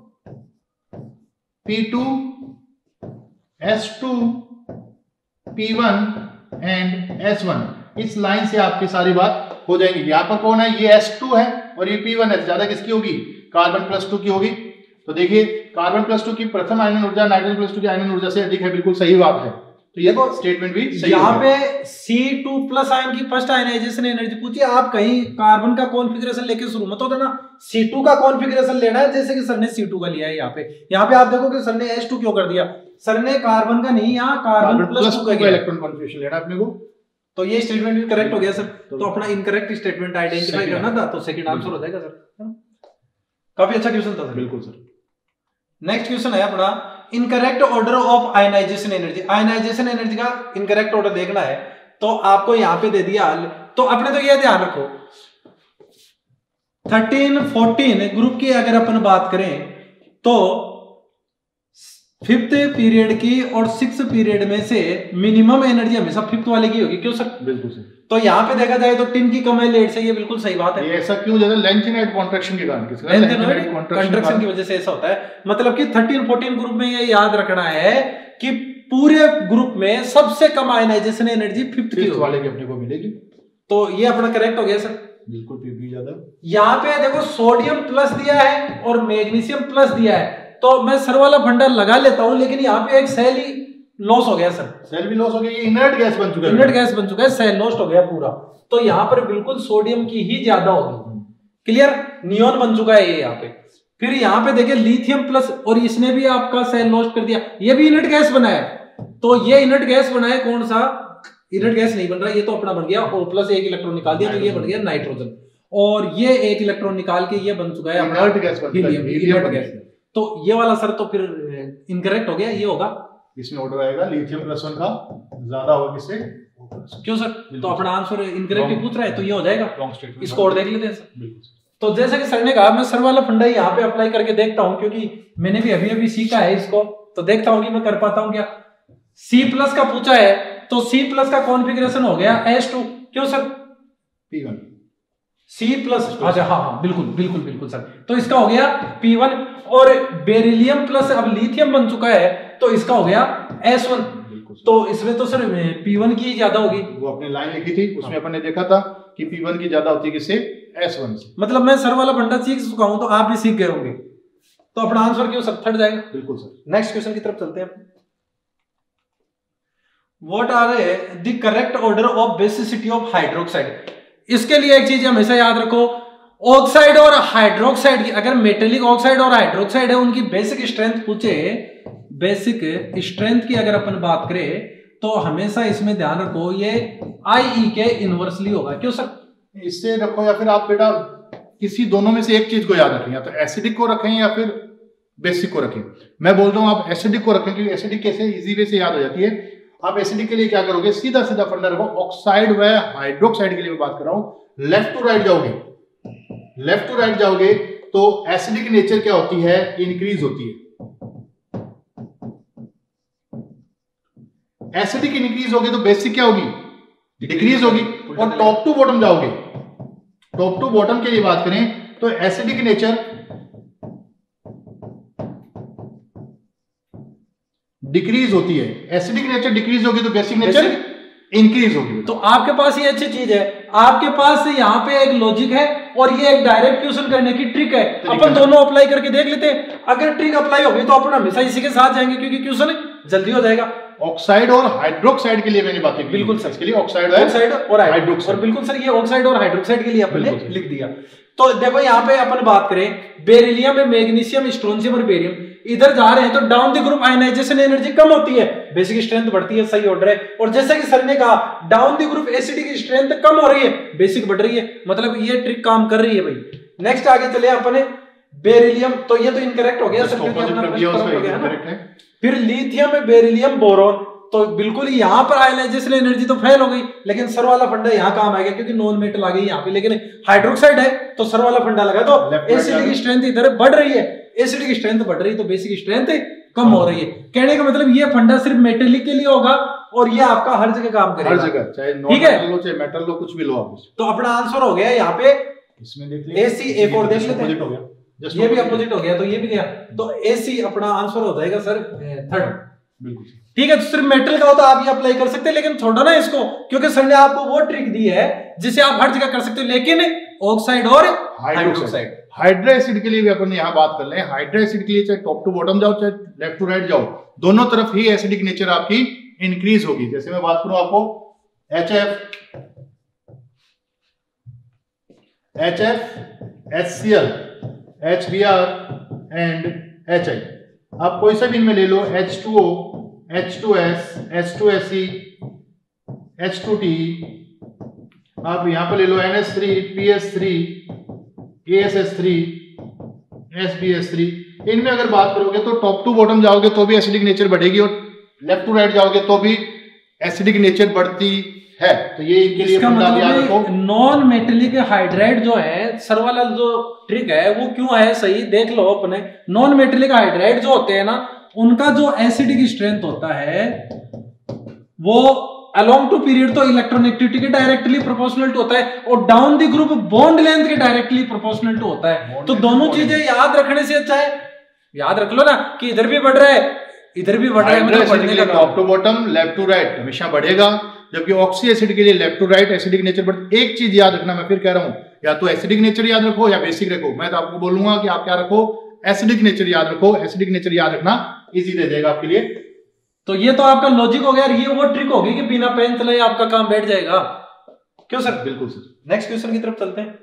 P2 S2 P1 and S1। इस लाइन से आपकी सारी बात हो जाएगी। यहाँ पर कौन है, ये S2 है और ये P1 है, ज्यादा किसकी होगी, कार्बन +2 की होगी। तो देखिए कार्बन +2 की प्रथम आयनन ऊर्जा नाइट्रोजन +2 की आयनन ऊर्जा से अधिक है, बिल्कुल सही बात है। तो ये स्टेटमेंट भी सही है। यहाँ पे C2+ आयन की फर्स्ट आयनाइजेशन एनर्जी पूछी, आप कहीं कार्बन का कॉन्फ़िगरेशन लेके शुरू मत होता ना, C2 का कॉन्फ़िगरेशन लेना है, जैसे कि सर ने C2 का लिया है। यहाँ पे आप देखो कि सर ने H2 क्यों कर दिया, सर ने कार्बन का नहीं, यहाँ कार्बन +2 का इलेक्ट्रॉन कॉन्फ़िगरेशन लेना अपने को। तो ये स्टेटमेंट भी करेक्ट हो गया सर। तो अपना इनकरेक्ट स्टेटमेंट आइडेंटिफाई करना था, तो सेकंड आंसर हो जाएगा सर। काफी अच्छा क्वेश्चन था सर। बिल्कुल सर। नेक्स्ट क्वेश्चन है अपना incorrect order of ionisation energy. Ionisation energy का इनकरेक्ट ऑर्डर देखना है, तो आपको यहाँ पे दे दिया। तो अपने तो ये ध्यान रखो 13 14 ग्रुप की अगर अपन बात करें तो 5th पीरियड की और 6th पीरियड में से मिनिमम एनर्जी हमेशा 5th वाले की होगी, क्यों सर? बिल्कुल सर। तो यहाँ पे देखा जाए तो टिन की कम है लेट से, ये बिल्कुल सही बात है। ये ऐसा क्यों ज्यादा लेंथेनाइट कॉन्ट्रैक्शन के कारण, कंट्रैक्शन की वजह से ऐसा होता है। मतलब कि 13 14 ग्रुप में ये याद रखना है कि पूरे ग्रुप में सबसे कम आयनाइजेशन एनर्जी 5th की वाले की अपने को मिलेगी। तो ये अपना करेक्ट हो गया सर। बिल्कुल पीपी ज्यादा। यहाँ पे देखो सोडियम प्लस दिया है और मैग्नीशियम प्लस दिया है, तो मैं सर वाला फंडा लगा लेता हूं, लेकिन यहाँ पे एक सेल ही लॉस हो गया सर। सेल भी लॉस हो गया, ये इनर्ट गैस बन चुका है। इनर्ट गैस बन चुका है, सेल लॉस्ट हो गया पूरा। तो यहाँ पर बिल्कुल सोडियम की ही ज्यादा होगी। क्लियर, नियोन बन चुका है ये यहाँ पे। फिर यहाँ पे देखिए लिथियम प्लस, और इसने भी आपका सेल लॉस्ट कर दिया, ये भी इनर्ट गैस बना है। तो ये इनर्ट गैस बना है, कौन सा इनर्ट गैस नहीं बन रहा, ये तो अपना बन गया O+ एक इलेक्ट्रॉन निकाल दिया, तो ये बन गया नाइट्रोजन, और ये एक इलेक्ट्रॉन निकाल के ये बन चुका है इनर्ट गैस, हीलियम गैस। तो ये वाला सर तो फिर इनकरेक्ट हो गया, ये होगा। इसमें ऑर्डर आएगा लिथियम +1 का ज्यादा होगा किससे, क्यों सर? तो अपना आंसर इनकरेक्ट ही पूछ रहा है, तो ये हो जाएगा। इसको और देख लेते हैं सर। तो जैसे कि सर ने कहा, मैं सर वाला फंडा यहाँ पे अप्लाई करके देखता हूँ, क्योंकि मैंने भी अभी अभी सीखा है इसको, तो देखता हूँ कि मैं कर पाता हूँ क्या। C+ का पूछा है, तो C+ का कॉन्फ़िगरेशन हो गया H2, क्यों सर? P1 C+, अच्छा हाँ बिल्कुल बिल्कुल बिल्कुल सर। तो इसका हो गया P1, और बेरिलियम प्लस अब लिथियम बन चुका है, तो इसका हो गया S1। तो इसमें तो सर P1 की ज्यादा होगी। वो अपने लाइन लिखी थी, उसमें अपन ने देखा था कि P1 की ज्यादा होती है किससे, S1 से। मतलब मैं सर वाला फंडा सीख चुका हूं, तो आप भी सीख गए होंगे। तो अपना आंसर क्यों सर थर्ड जाएगा। बिल्कुल सर। नेक्स्ट क्वेश्चन की तरफ चलते हैं। What are the correct order of basicity of hydroxide. इसके लिए एक चीज हमेशा याद रखो, ऑक्साइड और हाइड्रोक्साइड की, अगर मेटेलिक ऑक्साइड और हाइड्रोक्साइड है, उनकी बेसिक स्ट्रेंथ पूछे, बेसिक स्ट्रेंथ की अगर अपन बात करें, तो हमेशा इसमें ध्यान रखो ये IE के इनवर्सली होगा, क्यों सर? इससे रखो, या फिर आप बेटा किसी दोनों में से एक चीज को याद रखें, या तो एसिडिक को रखें या फिर बेसिक को रखें। मैं बोल रहा हूं आप एसिडिक को रखें, क्योंकि एसिडिक कैसे इजी वे से याद हो जाती है। आप एसिडिक के लिए क्या करोगे, सीधा सीधा फंडा रखो, ऑक्साइड व हाइड्रोक्साइड के लिए मैं बात कर रहा हूं, लेफ्ट टू राइट जाओगे, लेफ्ट टू राइट जाओगे तो एसिडिक नेचर क्या होती है, इंक्रीज होती है। एसिडिक इंक्रीज होगी तो बेसिक क्या होगी, डिक्रीज होगी। और टॉप टू बॉटम जाओगे टॉप टू बॉटम के लिए बात करें तो एसिडिक नेचर डिक्रीज होती है, एसिडिक नेचर डिक्रीज होगी तो बेसिक नेचर इंक्रीज होगी। तो आपके पास ये अच्छी चीज है, आपके पास यहाँ पे एक लॉजिक है और ये एक डायरेक्ट क्वेश्चन करने की ट्रिक है। अपन दोनों अप्लाई करके देख लेते हैं, अगर ट्रिक अप्लाई होगी तो अपन हमेशा इसी के साथ जाएंगे क्योंकि क्वेश्चन जल्दी हो जाएगा। ऑक्साइड और हाइड्रोक्साइड के लिए मैंने बातें की, बिल्कुल सर, इसके लिए ऑक्साइड और हाइड्रोक्साइड, बिल्कुल सर, ये ऑक्साइड और हाइड्रोक्साइड के लिए आपने लिख दिया। तो देखो यहाँ पे अपन बात करें बेरिलियम, मैग्नीशियम, स्ट्रोंशियम और बेरियम, इधर जा रहे हैं तो down the group ionisation energy कम होती है, बेसिक स्ट्रेंथ बढ़ती है, सही ऑर्डर है। और जैसे कि सर ने कहा down the group acidic strength कम हो रही है, बेसिक बढ़ रही है, मतलब ये ट्रिक काम कर रही है भाई। नेक्स्ट आगे चले अपने बेरिलियम, तो ये तो इनकरेक्ट हो गया सर, क्योंकि अपना हो गया ना। फिर लिथियम, बेरिलियम, बोरोन, तो बिल्कुल यहाँ पर आयनाइजेशन एनर्जी तो फेल हो गई, लेकिन सर वाला फंडा यहाँ काम आएगा क्योंकि नॉन मेटल आ गई यहाँ पे, लेकिन हाइड्रोक्साइड है तो सर वाला फंडा लगा, तो एसिडिक स्ट्रेंथ इधर बढ़ रही है, एसिडिक स्ट्रेंथ बढ़ रही है तो बेसिक स्ट्रेंथ कम हो रही है। कहने का मतलब ये फंडा सिर्फ मेटेलिक के लिए होगा और ये आपका हर जगह काम करेगा, हर जगह, चाहे नॉन मेटल लो चाहे मेटल लो, कुछ भी लो आप। तो अपना आंसर हो गया यहाँ पे, इसमें देख लीजिए एसी, एक और देख लेते हैं, ये भी अपोजिट हो गया तो ये भी गया, तो एसी अपना आंसर हो जाएगा सर थर्ड। बिल्कुल ठीक है। तो सिर्फ मेटल का हो तो आप ये अप्लाई कर सकते हैं, लेकिन छोड़ो ना इसको, क्योंकि सर ने आपको वो ट्रिक दी है जिसे आप हर जगह कर सकते हो, लेकिन ऑक्साइड और हाइड्रोक्साइड। हाइड्रा एसिड के लिए भी अपन यहाँ बात कर लें, हाइड्रा एसिड के लिए चाहे टॉप टू बॉटम जाओ चाहे लेफ्ट टू राइट जाओ, दोनों तरफ ही एसिडिक नेचर आपकी इंक्रीज होगी। जैसे मैं बात करूं आपको HF, HCl, HBr and HI, आप कोई सा भी इनमें ले लो, H2O, H2S, H2SE, H2T, आप यहां पर ले लो NH3, PS3, ASS3, SbS3, इनमें अगर बात करोगे तो टॉप टू बॉटम जाओगे तो भी एसिडिक नेचर बढ़ेगी और लेफ्ट टू राइट जाओगे तो भी एसिडिक नेचर बढ़ती है। तो ये इनके लिए मतलब नॉन मेटेलिक हाइड्राइड जो है, सर वाला जो ट्रिक है वो क्यों है सही देख लो अपने। नॉन मेटेलिक हाइड्राइड जो होते हैं ना, उनका जो एसिडिक स्ट्रेंथ होता है वो अलोंग टू पीरियड तो इलेक्ट्रोनेगेटिविटी के डायरेक्टली प्रोपोर्शनल टू होता है और down the group bond length के डायरेक्टली प्रोपोर्शनल टू होता है। तो दोनों चीजें याद रखने से अच्छा है, याद रख लो ना कि इधर भी बढ़ रहा है इधर भी बढ़ रहा है, मतलब बढ़ने का top to bottom left to right हमेशा बढ़ेगा, जबकि ऑक्सी एसिड के लिए left to right acidic nature बढ़। एक चीज याद रखना, मैं फिर कह रहा हूं, या तो एसिडिक नेचर याद रखो या बेसिक रखो। मैं तो आपको बोलूंगा कि आप क्या रखो, एसिडिक नेचर याद रखो, एसिडिक नेचर याद रखना इजी रह जाएगा आपके लिए। तो ये तो आपका लॉजिक हो गया, ये वो ट्रिक होगी कि बिना पेन चलाए आपका काम बैठ जाएगा। क्यों सर? बिल्कुल सर। नेक्स्ट क्वेश्चन की तरफ चलते हैं।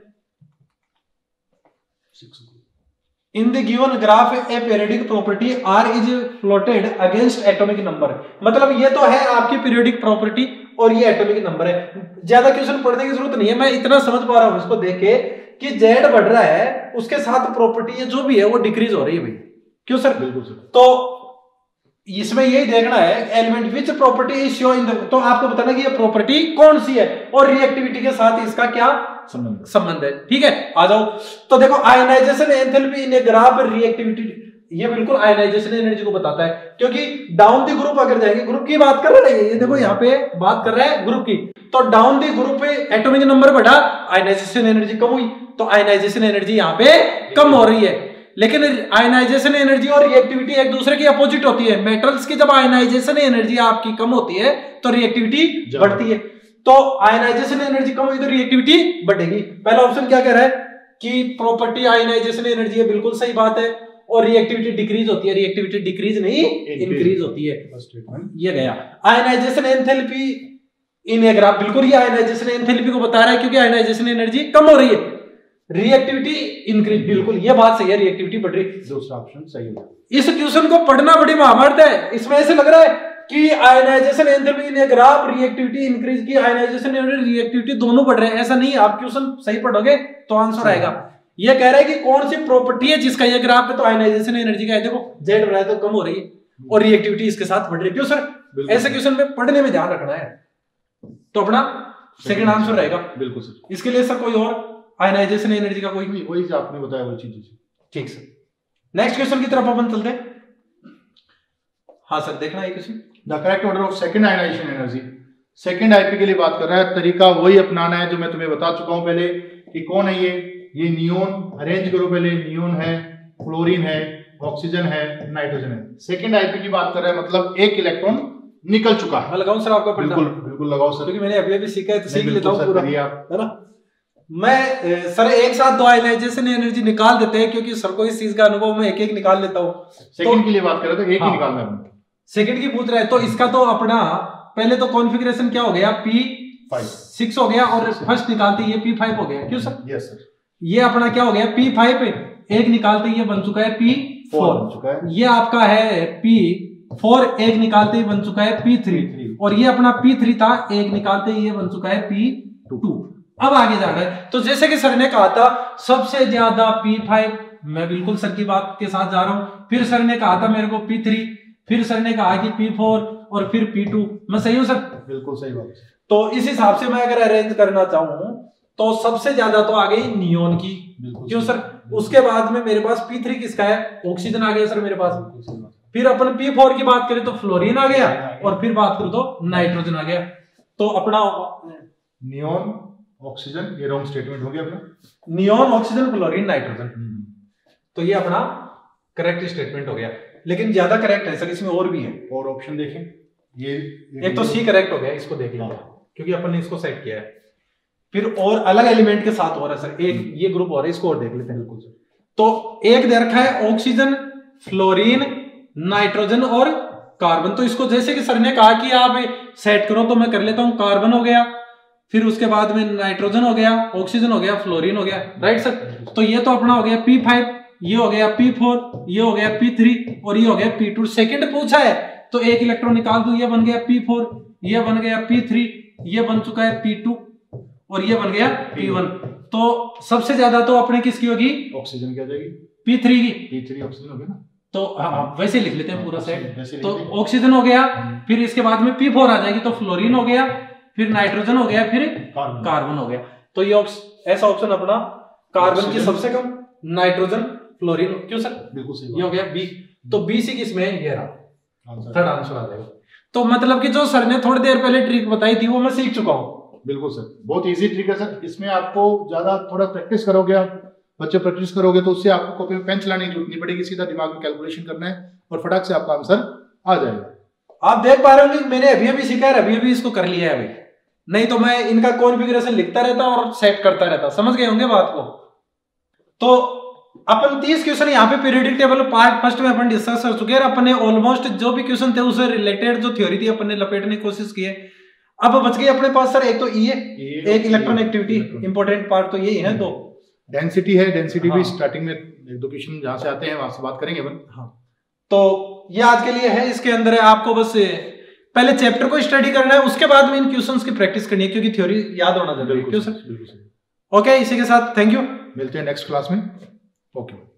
In the given graph a periodic property are is plotted against atomic number. मतलब ये तो है आपकी पीरियोडिक प्रॉपर्टी और ये एटॉमिक नंबर है। ज्यादा क्वेश्चन पढ़ने की जरूरत नहीं है, मैं इतना समझ पा रहा हूं इसको देख के कि जेड बढ़ रहा है उसके साथ प्रॉपर्टी जो भी है वो डिक्रीज हो रही है भाई। क्यों सर? बिल्कुल सर। तो इसमें यही देखना है element which property is show in the, तो आपको बताना कि ये प्रॉपर्टी कौन सी है और रिएक्टिविटी के साथ इसका क्या संबंध है। ठीक है, आ जाओ। तो देखो ionisation enthalpy in a graph reactivity, ये बिल्कुल आयनाइजेशन एनर्जी को बताता है, क्योंकि डाउन द ग्रुप अगर जाएंगे, ग्रुप की बात कर रहे हैं ये देखो यहाँ पे बात कर रहा है ग्रुप की, तो डाउन द ग्रुप पे एटॉमिक नंबर बढ़ा, आयनाइजेशन एनर्जी कम हुई, तो आयनाइजेशन एनर्जी यहाँ पे कम हो रही है। लेकिन आयनाइजेशन एनर्जी और रिएक्टिविटी एक दूसरे की अपोजिट होती है। मेटल्स की जब आयनाइजेशन एनर्जी आपकी कम होती है तो रिएक्टिविटी बढ़ती है। तो आयनाइजेशन एनर्जी कम हुई तो रिएक्टिविटी बढ़ेगी। पहला ऑप्शन क्या कह रहा है कि प्रॉपर्टी आयनाइजेशन एनर्जी है, बिल्कुल सही बात है, और रिएक्टिविटी डिक्रीज होती है। रिएक्टिविटी डिक्रीज नहीं इंक्रीज होती है। ये गया ionisation enthalpy in a graph, बिल्कुल ये आयनाइजेशन एंथैल्पी को बता रहा है क्योंकि आयनाइजेशन एनर्जी कम हो रही है, रिएक्टिविटी इंक्रीज, बिल्कुल ये बात सही है, रिएक्टिविटी बढ़ रही है। दूसरा ऑप्शन सही है। इस क्वेश्चन को पढ़ना बड़ी महाभारत है। इसमें ऐसे लग रहा है कि ionisation enthalpy in a graph reactivity increase की, आयनाइजेशन एनर्जी रिएक्टिविटी दोनों बढ़ रहे हैं, ऐसा नहीं। आप क्वेश्चन सही पढ़ोगे तो आंसर आएगा। ये कह रहा है कि कौन सी प्रॉपर्टी है जिसका ये ग्राफ है, तो आयनाइजेशन एनर्जी का है, देखो जेड बढ़ रहा है तो कम हो रही है और रिएक्टिविटी इसके साथ बढ़ रही है। क्यों सर? ऐसे क्वेश्चन में पढ़ने में ध्यान रखना है, तो अपना सेकंड आंसर रहेगा। बिल्कुल सर। इसके लिए सर कोई और आयनाइजेशन एनर्जी का कोई नहीं, वही जो आपने बताया वो चीज। ठीक सर। नेक्स्ट क्वेश्चन की तरफ अपन चलते हैं। हाँ सर, देखना है question. The correct order of second ionisation energy, second IP के लिए बात कर रहा है। तरीका वही अपनाना है जो मैं तुम्हें बता चुका हूं पहले। कि कौन है ये नियोन, अरेंज करो पहले। नियोन है, क्लोरीन है, ऑक्सीजन है, नाइट्रोजन है। सेकंड आईपी की बात कर रहे हैं, मतलब एक इलेक्ट्रॉन निकल चुका है। मैं लगाऊं सर आपको? बिल्कुल बिल्कुल लगाओ सर, क्योंकि मैंने अभी सीखा है तो सीख लेता हूं पूरा, है ना। मैं सर एक साथ 2 आयनाइजेशन एनर्जी निकाल देते हैं, क्योंकि सर को इस चीज का अनुभव, मैं एक एक निकाल लेता हूँ। सेकंड के लिए बात कर रहे तो एक ही निकालना है। सेकंड की पूछ रहा है तो इसका तो अपना पहले तो कॉन्फ़िगरेशन क्या हो गया, P6 हो गया, और फर्स्ट निकालते ये P5 हो गया। क्यों सर? Yes sir. ये अपना क्या हो गया, P5 एक निकालते ये बन चुका है P4 बन चुका है। ये आपका है P4 एक निकालते ही बन चुका है P3, और ये अपना P3 था, एक निकालते ही ये बन चुका है P2। अब आगे जा रहा है, तो जैसे कि सर ने कहा था सबसे ज्यादा P5, मैं बिल्कुल सर की बात के साथ जा रहा हूं। फिर सर ने कहा था मेरे को P3, फिर सर ने कहा कि P4 और फिर P2। मैं सही हूं सर? बिल्कुल सही बात है। तो इस हिसाब से मैं अगर अरेंज करना चाहूं तो सबसे ज्यादा तो आ गई नियोन की। क्यों सर? उसके बाद में मेरे पास P3 किसका है, ऑक्सीजन आ गया सर मेरे पास। फिर अपन P4 की बात करें तो फ्लोरीन आ गया, और फिर बात करूं तो नाइट्रोजन आ गया। तो अपना नियोन, ऑक्सीजन, ये रॉन्ग स्टेटमेंट हो गया अपना। नियोन, ऑक्सीजन, फ्लोरीन, नाइट्रोजन, तो ये अपना करेक्ट स्टेटमेंट हो गया। लेकिन ज्यादा करेक्ट है सर, इसमें और भी है। और ऑप्शन देखें, ये एक तो सी करेक्ट हो गया, इसको देख लेते हैं क्योंकि अपन ने इसको सेट किया है। फिर और अलग एलिमेंट के साथ हो रहा है सर, एक ये ग्रुप हो रहा है, इसको और देख लेते हैं। बिल्कुल। तो एक दे रखा है ऑक्सीजन, फ्लोरीन, नाइट्रोजन और कार्बन। तो इसको जैसे कि सर ने कहा कि आप सेट करो, तो मैं कर लेता हूं। कार्बन हो गया, फिर उसके बाद में नाइट्रोजन हो गया, ऑक्सीजन हो गया, फ्लोरीन हो गया, राइट सर। तो ये तो अपना हो गया P5, ये हो गया P4, ये हो गया P3 और ये हो गया P2। सेकंड पूछा है तो एक इलेक्ट्रॉन निकाल दूं, ये बन गया P4, ये बन गया P3, ये बन चुका है P2 और ये बन गया P1। तो सबसे ज्यादा तो अपने किसकी होगी? ऑक्सीजन की आ जाएगी, P3 की। P3 ऑक्सीजन हो गया ना। तो हाँ वैसे लिख लेते हैं पूरा सेट। तो ऑक्सीजन हो गया, फिर इसके बाद में P4 आ जाएगी, तो फ्लोरीन हो गया, फिर नाइट्रोजन हो गया, फिर कार्बन हो गया। तो ये ऐसा ऑप्शन अपना कार्बन की सबसे कम, नाइट्रोजन, फ्लोरीन। क्यों सर? बिल्कुल सही। ये हो गया बी। तो बी सी किसमें है? ये रहा, थर्ड आंसर आ जाएगा। तो मतलब कि जो सर ने थोड़ी देर पहले ट्रिक बताई थी वो मैं सीख चुका हूँ। बिल्कुल सर, बहुत इजी ट्रिक है सर। इसमें आपको ज्यादा थोड़ा प्रैक्टिस करोगे, आप बच्चे प्रैक्टिस करोगे तो उससे आपको कॉपी में पेन चलाने की जरूरत नहीं पड़ेगी, सीधा दिमाग में कैलकुलेशन करना है और फटाक से आपका आंसर आ जाएगा। आप देख पा रहे होंगे मैंने अभी सीखा है, अभी इसको कर लिया है अभी। नहीं तो मैं इनका कॉन्फ़िगरेशन लिखता रहता और सेट करता रहता। समझ गए होंगे बात को। तो अपन 30 क्वेश्चन यहाँ पे पीरियोडिक टेबल पार्ट फर्स्ट में अपन डिस्कस कर चुके हैं। अपन ने ऑलमोस्ट जो भी क्वेश्चन थे उससे रिलेटेड जो थ्योरी थी अपन ने लपेटने की कोशिश की है। अब बच गई अपने पास सर एक तो ये एक इलेक्ट्रॉन एक्टिविटी, इंपॉर्टेंट पार्ट तो यही है। दो डेंसिटी है, डेंसिटी भी स्टार्टिंग में एक दो क्वेश्चन जहां से आते हैं वहां से बात करेंगे अपन। हाँ, तो ये आज के लिए है। इसके अंदर है आपको बस पहले चैप्टर को स्टडी करना है, उसके बाद में इन क्वेश्चंस की प्रैक्टिस करनी है, क्योंकि थ्योरी याद होना जरूरी है। क्यों सर? ओके, इसी के साथ थैंक यू, मिलते हैं नेक्स्ट क्लास में। ओके।